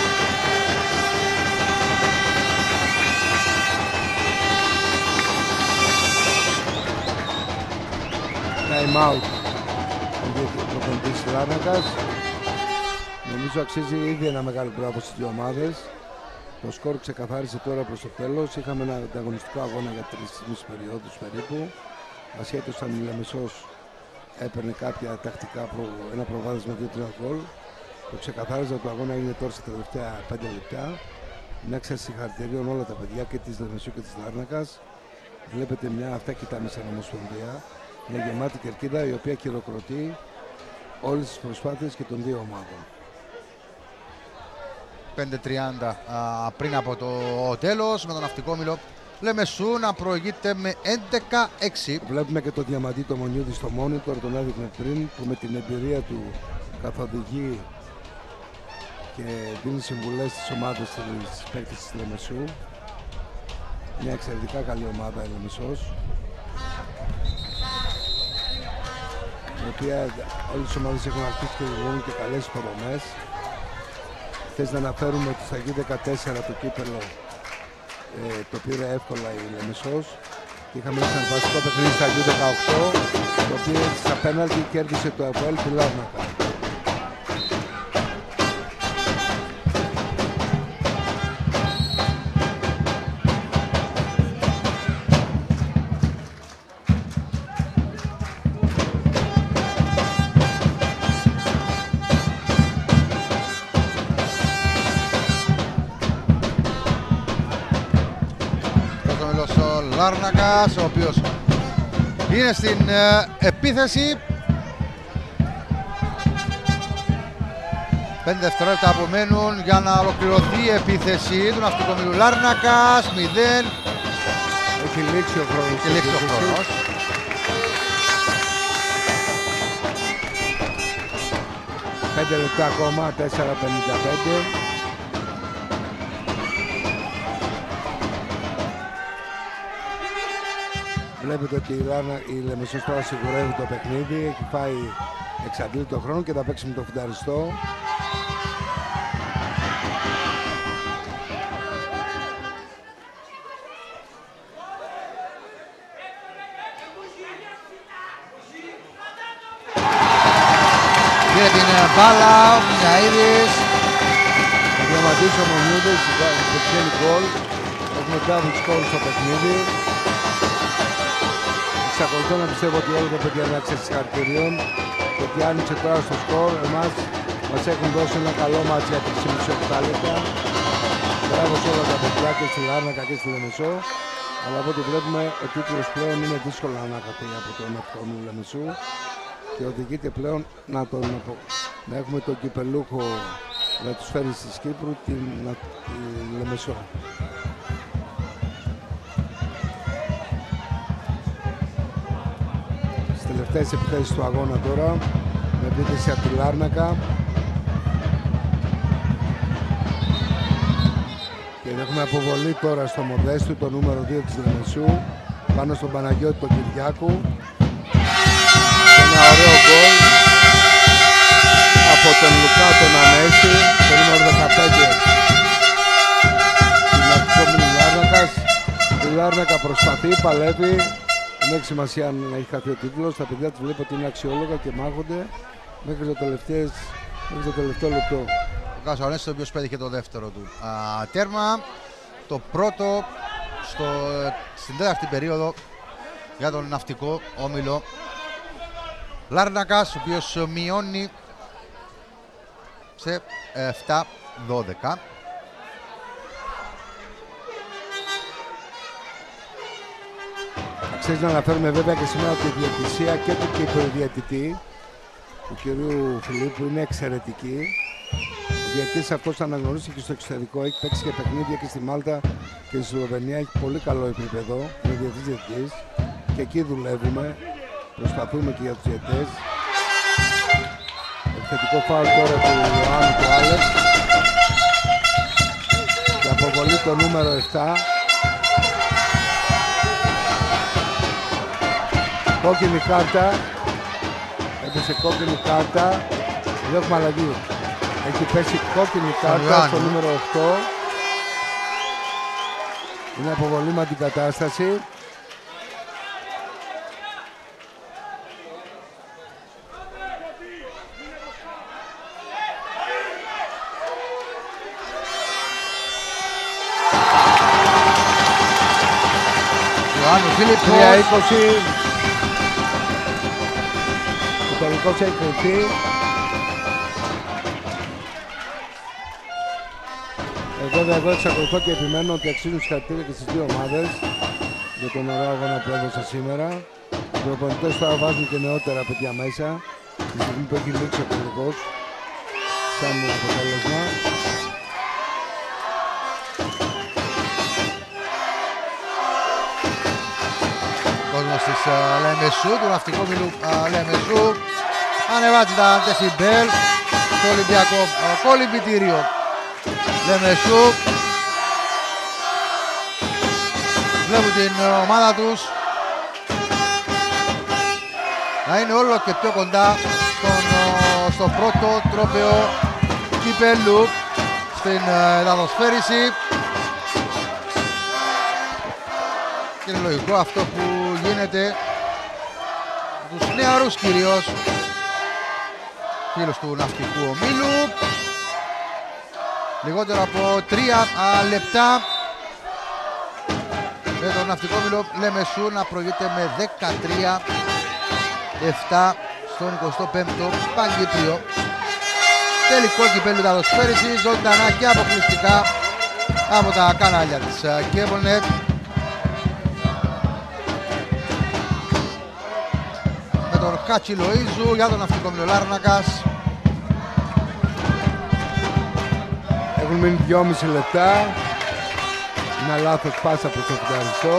Time out ο προπονητής της Λάρνακας. Νομίζω αξίζει ήδη ένα μεγάλο μπράβο στις δύο ομάδες. Το σκορ ξεκαθάρισε τώρα προς το τέλος. Είχαμε ένα ανταγωνιστικό αγώνα για τρεις μισή περιόδους περίπου. Ασχέτως αν η Λεμεσός έπαιρνε κάποια τακτικά προ... ένα προβάδισμα δύο τρία γκολ. Το ξεκαθάριζε το αγώνα έγινε τώρα στα τελευταία πέντε λεπτά. Μια συγχαρητηρίων όλα τα παιδιά και της Λεμεσού και της Λάρνακας. Βλέπετε μια αυτά κοιτάμε σαν ομοσπονδία. Μια γεμάτη κερκίδα η οποία χειροκροτεί όλες τις προσπάθειες και των δύο ομάδων. πέντε τριάντα πριν από το τέλος με τον ναυτικό όμιλο Λεμεσού να προηγείται με έντεκα έξι. Βλέπουμε και το Διαμαντή το Μονιούδη στο monitor, τον έδειχνε πριν, που με την εμπειρία του καθοδηγεί και δίνει συμβουλές στις ομάδες της παίκτης της Λεμεσού. Μια εξαιρετικά καλή ομάδα η Λεμεσός, η οποία όλες τις ομάδες έχουν αρχίσει και δίνουν και καλές υποδομές. Θες να αναφέρουμε ότι στα γη δεκατέσσερα το κύπελλο ε, το πήρε εύκολα η Λεμεσός. Είχαμε ένα βασικό παιχνίδι στα γη δεκαοκτώ, το οποίο στα πέναλτι κέρδισε το ΑΠΟΕΛ τη Λάρνακα. Λάρνακας, ο οποίος είναι στην ε, επίθεση. Πέντε δευτερόλεπτα απομένουν για να ολοκληρωθεί η επίθεση του ναυτικού ομίλου Λάρνακας. Μηδέν. Έχει λήξει ο χρόνος. Έχει λήξει ο χρόνος. Πέντε λεπτά ακόμα, τέσσερα πενήντα πέντε. Βλέπετε ότι η, Λάνα, η Λεμεσός τώρα σιγουρεύει το παιχνίδι, έχει πάει εξαντλεί το χρόνο και θα παίξει με το φουνταριστό. Πήρε την μπάλα ο Μιναΐδης. Ο Διαμαντής ο Μονιούδης πετυχαίνει γκολ. Έχουμε double score στο παιχνίδι. Εξακολουθώ να πιστεύω ότι όλα τα παιδιά να ξέρει συγχαρητηρίων και ότι άνοιξε τώρα στο σκορ, εμάς Μας έχουν δώσει ένα καλό μάτσι για τρία και μισό λεπτά. Μπράβο σε όλα τα παιδιά και στη Λάρνακα και στη Λεμεσό. Αλλά από ό,τι βλέπουμε ο τίτλος πλέον είναι δύσκολο να ανακατεί από τον Ναυτικόμιλο Λεμεσού και οδηγείται πλέον να τον να έχουμε τον κυπελούχο να τους φέρει της Κύπρου την, την Λεμεσό. Στις τελευταίες επιθέσεις του αγώνα τώρα με επίθεση από τη Λάρνακα και έχουμε αποβολή τώρα στο Μοδέστου, το νούμερο δύο της Λεμεσού πάνω στον Παναγιώτη τον Κυριάκου και ένα ωραίο γκολ από τον Λουκά τον Ανέστη, το νούμερο δεκαπέντε του Ναυτικόμιλου Λάρνακας. Η Λάρνακα προσπαθεί, παλεύει, δεν έχει σημασία αν έχει χαθεί ο τίτλος, τα παιδιά τους βλέπω ότι είναι αξιόλογα και μάχονται μέχρι το, μέχρι το τελευταίο λεπτό. Ο Κασονέσης ο οποίος πέτυχε το δεύτερο του α, τέρμα, το πρώτο στο, στην τέταρτη περίοδο για τον Ναυτικό Όμιλο Λάρνακας, ο οποίος μειώνει σε επτά δώδεκα. Αξίζει να αναφέρουμε βέβαια και σήμερα ότι η διαιτησία και του κυπροδιαιτητή του κυρίου Φιλίππου είναι εξαιρετική. Ο διαιτητής αυτός αναγνωρίζει και στο εξωτερικό, έχει παίξει και παιχνίδια και στη Μάλτα και στη Σλοβενία, έχει πολύ καλό επίπεδο, είναι διαιτητής διαιτητής και εκεί δουλεύουμε, προσπαθούμε και για τους διαιτητές. Επιθετικό φάουλ τώρα του Ιωάννου του Άλεξ και αποβολή το νούμερο επτά. Κόκκινη κάρτα, έπεσε κόκκινη κάρτα, δεν έχουμε αλλαγή. Έχει πέσει κόκκινη κάρτα στο νούμερο οκτώ. Είναι αποβολή με την κατάσταση. τρία είκοσι. Ο τελικός έχει κρυφτεί. Εγώ βέβαια εδώ εξακολουθώ και επιμένω ότι αξίζουν συγχαρητήρια και στις δύο ομάδες για τον ωραίο αγώνα που έδωσα σήμερα. Οι προπονητές τώρα βάζουν και νεότερα παιδιά μέσα τη στιγμή που έχει λήξει ο τελικός σαν αποτέλεσμα. Κόσμος της uh, Λεμεσού, του Ναυτικόμιλου uh, Λεμεσού, ανεβάζει τα δεσιμπέλ στο Ολυμπιακό uh, κολυμπητήριο Λεμεσού. Βλέπουν την uh, ομάδα τους να είναι όλο και πιο κοντά στον, uh, στο πρώτο τρόπαιο κυπέλου στην uh, εδαδοσφαίριση. Και είναι λογικό αυτό που γίνεται τους νεαρούς κυρίως φίλους του Ναυτικού Ομίλου. Λιγότερο από τρία λεπτά με τον Ναυτικό Ομίλο Λεμεσού να προηγείται με δεκατρία επτά στον εικοστό πέμπτο Παγκύπριο. Τελικό κυπέλλου εδαδοσφαίρισης, ζωντανά και αποκλειστικά από τα κανάλια της Κέμπολνετ. Τον Χάτσι Λοΐζου για τον Ναυτικό Όμιλο Λάρνακας. Έχουν μείνει δυόμιση λεπτά. Ένα λάθος πάσα προς το φυταριστό.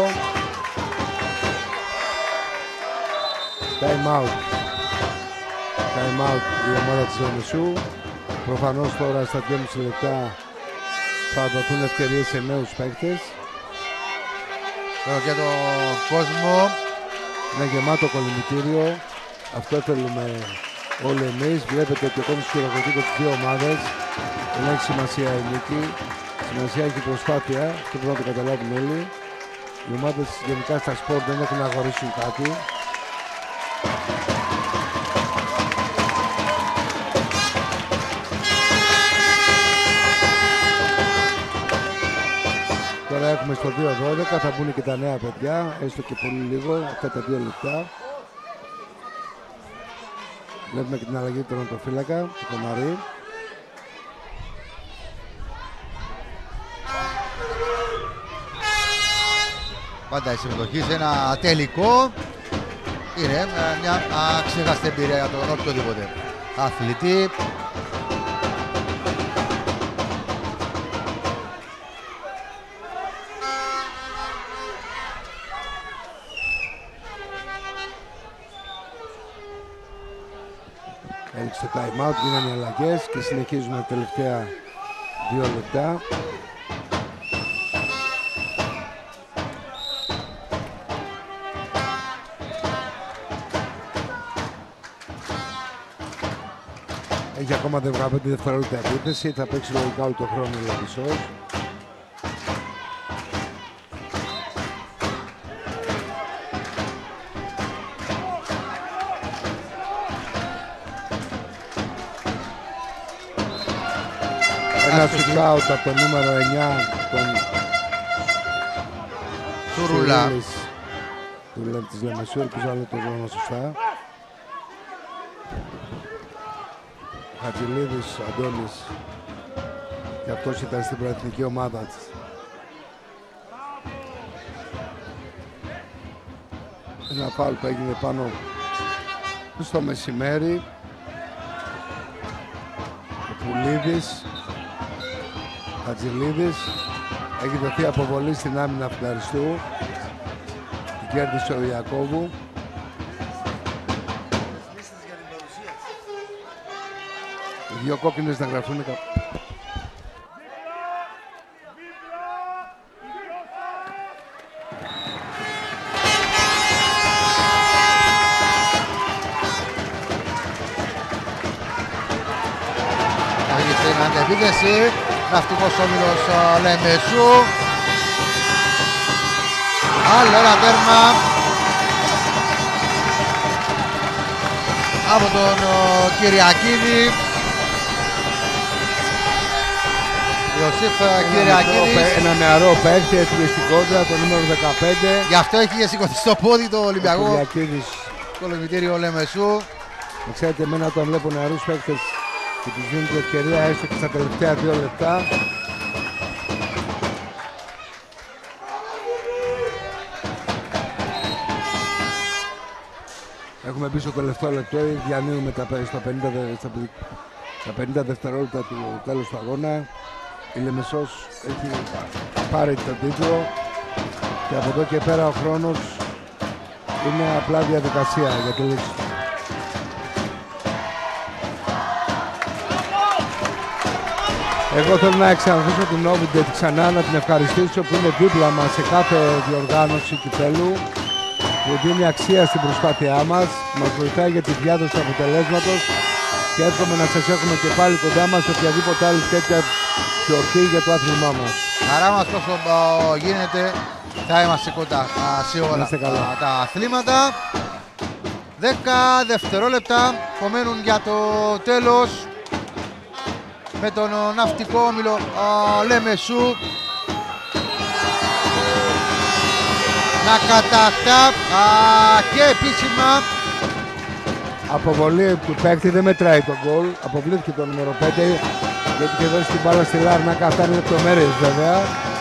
Time out. Time out η ομάδα της Λεμεσού. Προφανώς τώρα στα δυόμιση λεπτά θα δοθούν ευκαιρίες σε νέους παίκτες. Τώρα και το κόσμο. Είναι γεμάτο κολυμπητήριο. Αυτό θέλουμε όλοι εμείς. Βλέπετε ότι ο κόσμος χειροκροτεί και τις δύο ομάδες. Δεν έχει σημασία η νίκη. Σημασία έχει η προσπάθεια. Αυτό πρέπει να το καταλάβουν όλοι. Οι ομάδες γενικά στα σπορ δεν έχουν να αγορήσουν κάτι. Τώρα έχουμε στο δύο δώδεκα, θα μπουν και τα νέα παιδιά, έστω και πολύ λίγο, αυτά τα δύο λεπτά. Βλέπουμε και την αλλαγή του τερματοφύλακα, του Κομαρή. πάντα η συμμετοχή σε ένα τελικό είναι μια αξέχαστη εμπειρία για τον οποιοδήποτε αθλητή. Έληξε το time out, γίνανε αλλαγές και συνεχίζουμε τα τελευταία δύο λεπτά. Έχει ακόμα δεκαπέντε δευτερόλεπτα επίθεση, θα παίξει λογικά όλο το χρόνο ο Λεμεσός. Ένα shoot-out από το νούμερο εννιά, τον Σουρούλα του της Λεμεσού, ελπίζω να λέω το όνομα σωστά. Χατζηλίδης Αντώνης, και αυτός ήταν στην προεθνική ομάδα της. Ένα φάουλ που έγινε πάνω στο μεσημέρι. Ο Πουλίδης, Χατζηλίδης, έχει δοθεί αποβολή στην άμυνα Φλαριστού. Την κέρδισε ο Ιακώβου. Οι δύο κόκκινες να γραφούν. Έχει στην αντεπίθεση. Ναυτικός όμιλος Λεμεσού. Άλλο ένα τέρμα από τον Κυριακίδη. Ιωσήφ Κυριακίδης. Ένα νεαρό παίκτη, εθνιστικότητα, το νούμερο δεκαπέντε. Γι' αυτό έχει σηκωθεί στο πόδι το Ολυμπιακό Κυριακίδης. κολυμβητήριο Λεμεσού. Ξέρετε, εμένα όταν βλέπω νεαρούς παίκτες και τους δίνουν την ευκαιρία έστω και στα τελευταία δύο λεπτά, έχουμε μπει στο τελευταίο λεπτό, διανύουμε τα στα πενήντα, στα πενήντα δευτερόλεπτα του τέλους του αγώνα. Η Λεμεσός έχει πάρει τον τίτλο και από εδώ και πέρα ο χρόνος είναι απλά διαδικασία για τη λήξη. Εγώ θέλω να εξανθίσω την Όβιντετ ξανά, να την ευχαριστήσω που είναι δίπλα μας σε κάθε διοργάνωση κυπέλου, που δίνει αξία στην προσπάθειά μας, μας βοηθάει για τη διάδοση του αποτελέσματος και εύχομαι να σας έχουμε και πάλι κοντά μας σε οποιαδήποτε άλλη τέτοια γιορτή για το άθλημά μας. Χαρά μας όσο γίνεται, θα είμαστε κοντά σε όλα τα αθλήματα. δέκα δευτερόλεπτα απομένουν για το τέλος, με τον ναυτικό όμιλο Λεμεσού να κατακτά και επίσημα. Αποβολή του παίκτη, δεν μετράει τον γκολ. Αποβλήθηκε το νούμερο πέντε γιατί είχε δώσει την μπάλα στη Λάρνακα. Αυτά είναι λεπτομέρειες βέβαια.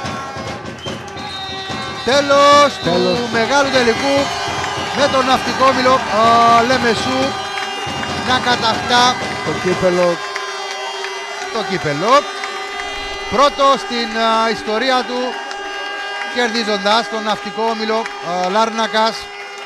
Τέλος, Τέλος του μεγάλου τελικού με τον ναυτικό όμιλο Λεμεσού να κατακτά το κύπελο. Το κύπελο. Πρώτο στην α, ιστορία του, κερδίζοντας τον ναυτικό όμιλο α, Λάρνακας.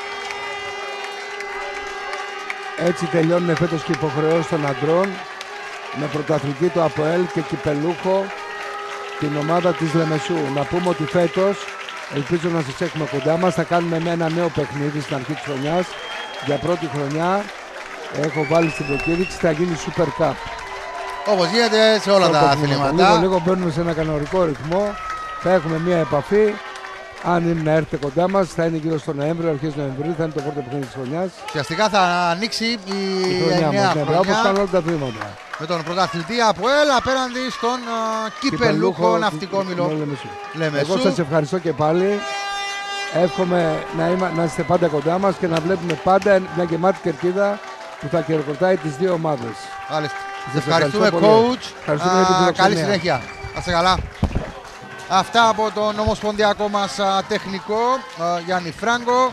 Έτσι τελειώνουν φέτος και οι υποχρεώσεις των αντρών, με πρωταθλητή το ΑΠΟΕΛ και κυπελούχο την ομάδα της Λεμεσού. Να πούμε ότι φέτος, ελπίζω να σας έχουμε κοντά μας, θα κάνουμε με ένα νέο παιχνίδι στην αρχή της χρονιάς. Για πρώτη χρονιά έχω βάλει στην προκήρυξη, θα γίνει Super Cup. Όπως γίνεται σε όλα Όπως τα γίνεται. αθλήματα. Λίγο λίγο μπαίνουμε σε ένα κανονικό ρυθμό. Θα έχουμε μια επαφή. Αν είναι να έρθετε κοντά μας, θα είναι γύρω στο Νοέμβριο, αρχές Νοεμβρίου, θα είναι το πρώτο παιχνίδι της χρονιάς. Ουσιαστικά θα ανοίξει η, Η χρονιά νέα μας, ναι, χρονιά, όπως κάνουν όλα τα βήματα. με τον πρωταθλητή ΑΠΟΕΛ απέναντι στον uh, κυπελούχο ναυτικό όμιλο Λεμεσού. Εγώ σας ευχαριστώ και πάλι. Εύχομαι να, είμα, να είστε πάντα κοντά μας και να βλέπουμε πάντα μια γεμάτη κερκίδα που θα χειροκροτάει τις δύο ομάδες. Μάλιστα. Σας Ευχαριστούμε, ευχαριστώ coach. Ευχαριστούμε για την Καλή φιλοξενία. συνέχεια. Να είστε καλά. Αυτά από τον ομοσπονδιακό μας τεχνικό Γιάννη Φράγκο.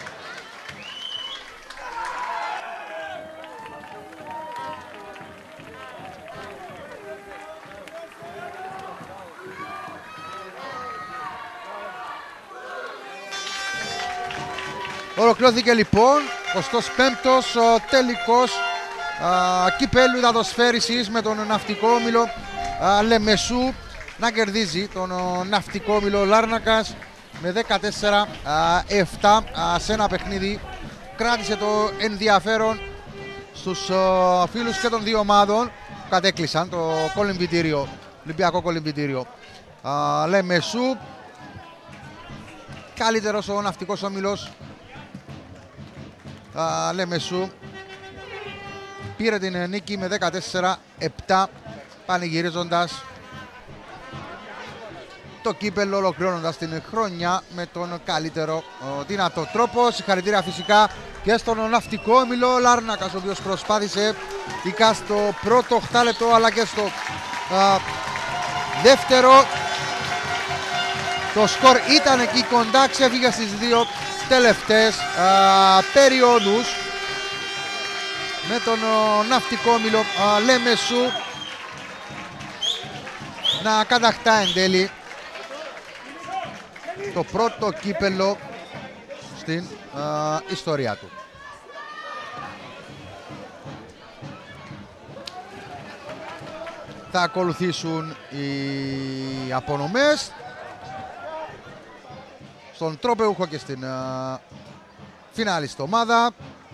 Ολοκληρώθηκε λοιπόν εικοστός πέμπτος τελικός α, κυπέλλου υδατοσφαίρισης με τον ναυτικό όμιλο α, Λεμεσού να κερδίζει τον ο, ναυτικό όμιλο Λάρνακας με δεκατέσσερα επτά σε ένα παιχνίδι. Κράτησε το ενδιαφέρον στους α, φίλους και των δύο ομάδων που κατέκλυσαν το κολυμβητήριο, Ολυμπιακό κολυμβητήριο α, Λεμεσού. Καλύτερος ο ναυτικός όμιλος Uh, Λεμεσού πήρε την νίκη με δεκατέσσερα επτά, πανηγυρίζοντας το κύπελλο, ολοκληρώνοντας την χρονιά με τον καλύτερο uh, δυνατό τρόπο. Συγχαρητήρια φυσικά και στον ναυτικό όμιλο Λάρνακας, ο οποίος προσπάθησε ειδικά στο πρώτο οκτάλεπτο αλλά και στο uh, δεύτερο. Το σκορ ήταν εκεί κοντά, ξέφυγε στις δύο τελευταίες α, περιόδους με τον ο, ναυτικό όμιλο Λεμεσού να κατακτά εν τέλει το πρώτο κύπελλο στην α, ιστορία του. Θα ακολουθήσουν οι απονομές στον τρόπεουχο και στην uh, φινάλιστη ομάδα.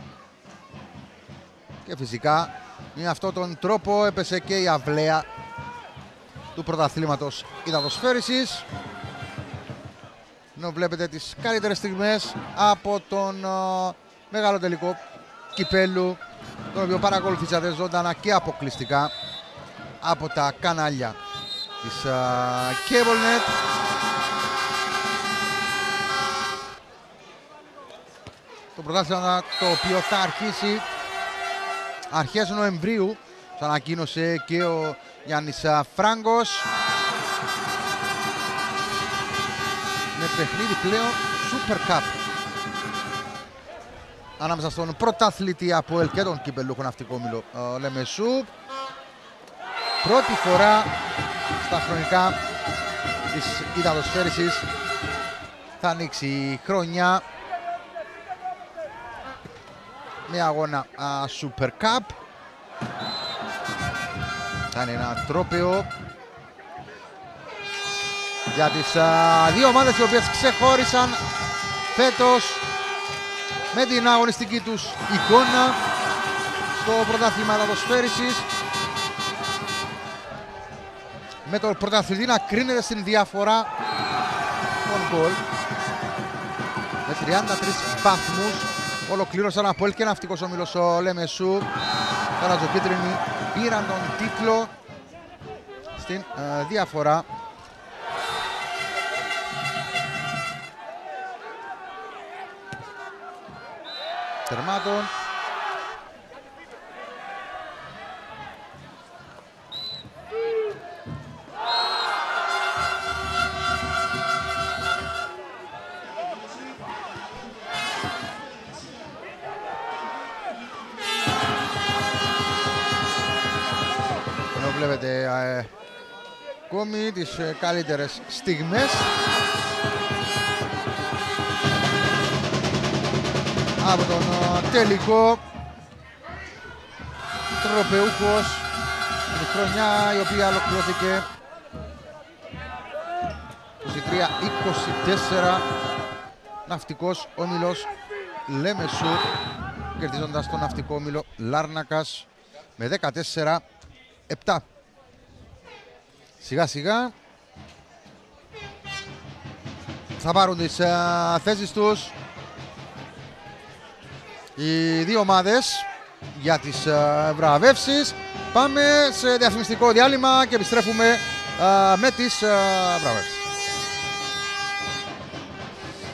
Και φυσικά με αυτόν τον τρόπο έπεσε και η αυλαία του πρωταθλήματος υδατοσφαίρισης. Ενώ βλέπετε τις καλύτερες στιγμές από τον uh, μεγάλο τελικό κυπέλλου, τον οποίο παρακολουθήσατε ζωντανά και αποκλειστικά από τα κανάλια της uh, CableNet. Το πρωτάθλημα το οποίο θα αρχίσει αρχές Νοεμβρίου, το ανακοίνωσε και ο Γιάννης Φράγκος, με παιχνίδι πλέον Super Cup ανάμεσα στον πρωταθλητή ΑΠΟΕΛ και τον κυπελλούχο ναυτικό όμιλο Λεμεσού. Πρώτη φορά στα χρονικά της υδατοσφαίρισης θα ανοίξει η χρονιά με αγώνα uh, Super Cup. Θα είναι ένα τρόπαιο για τις uh, δύο ομάδες οι οποίες ξεχώρισαν φέτος με την αγωνιστική τους εικόνα στο πρωτάθλημα υδατοσφαίρισης, με τον πρωταθλητή να κρίνεται στην διαφορά των γκολ με τριάντα τρεις βαθμούς. Ολοκλήρωσαν ΑΠΟΕΛ και ναυτικός όμιλος ο Λεμεσού. Καρατζοκίτρινοι πήραν τον τίτλο στην ε, διαφορά. Τερμάτων. Βλέπετε ε, ακόμη τις ε, καλύτερες στιγμές από τον ε, τελικό τροπεούχος, η χρονιά η οποία ολοκληρώθηκε είκοσι τρία είκοσι τέσσερα, ναυτικός όμιλος Λεμεσού κερδίζοντας τον ναυτικό όμιλο Λάρνακας με δεκατέσσερα επτά. Σιγά σιγά θα πάρουν τις uh, θέσεις τους οι δύο ομάδες για τις uh, βραβεύσεις. Πάμε σε διαφημιστικό διάλειμμα και επιστρέφουμε uh, με τις uh, βραβεύσεις.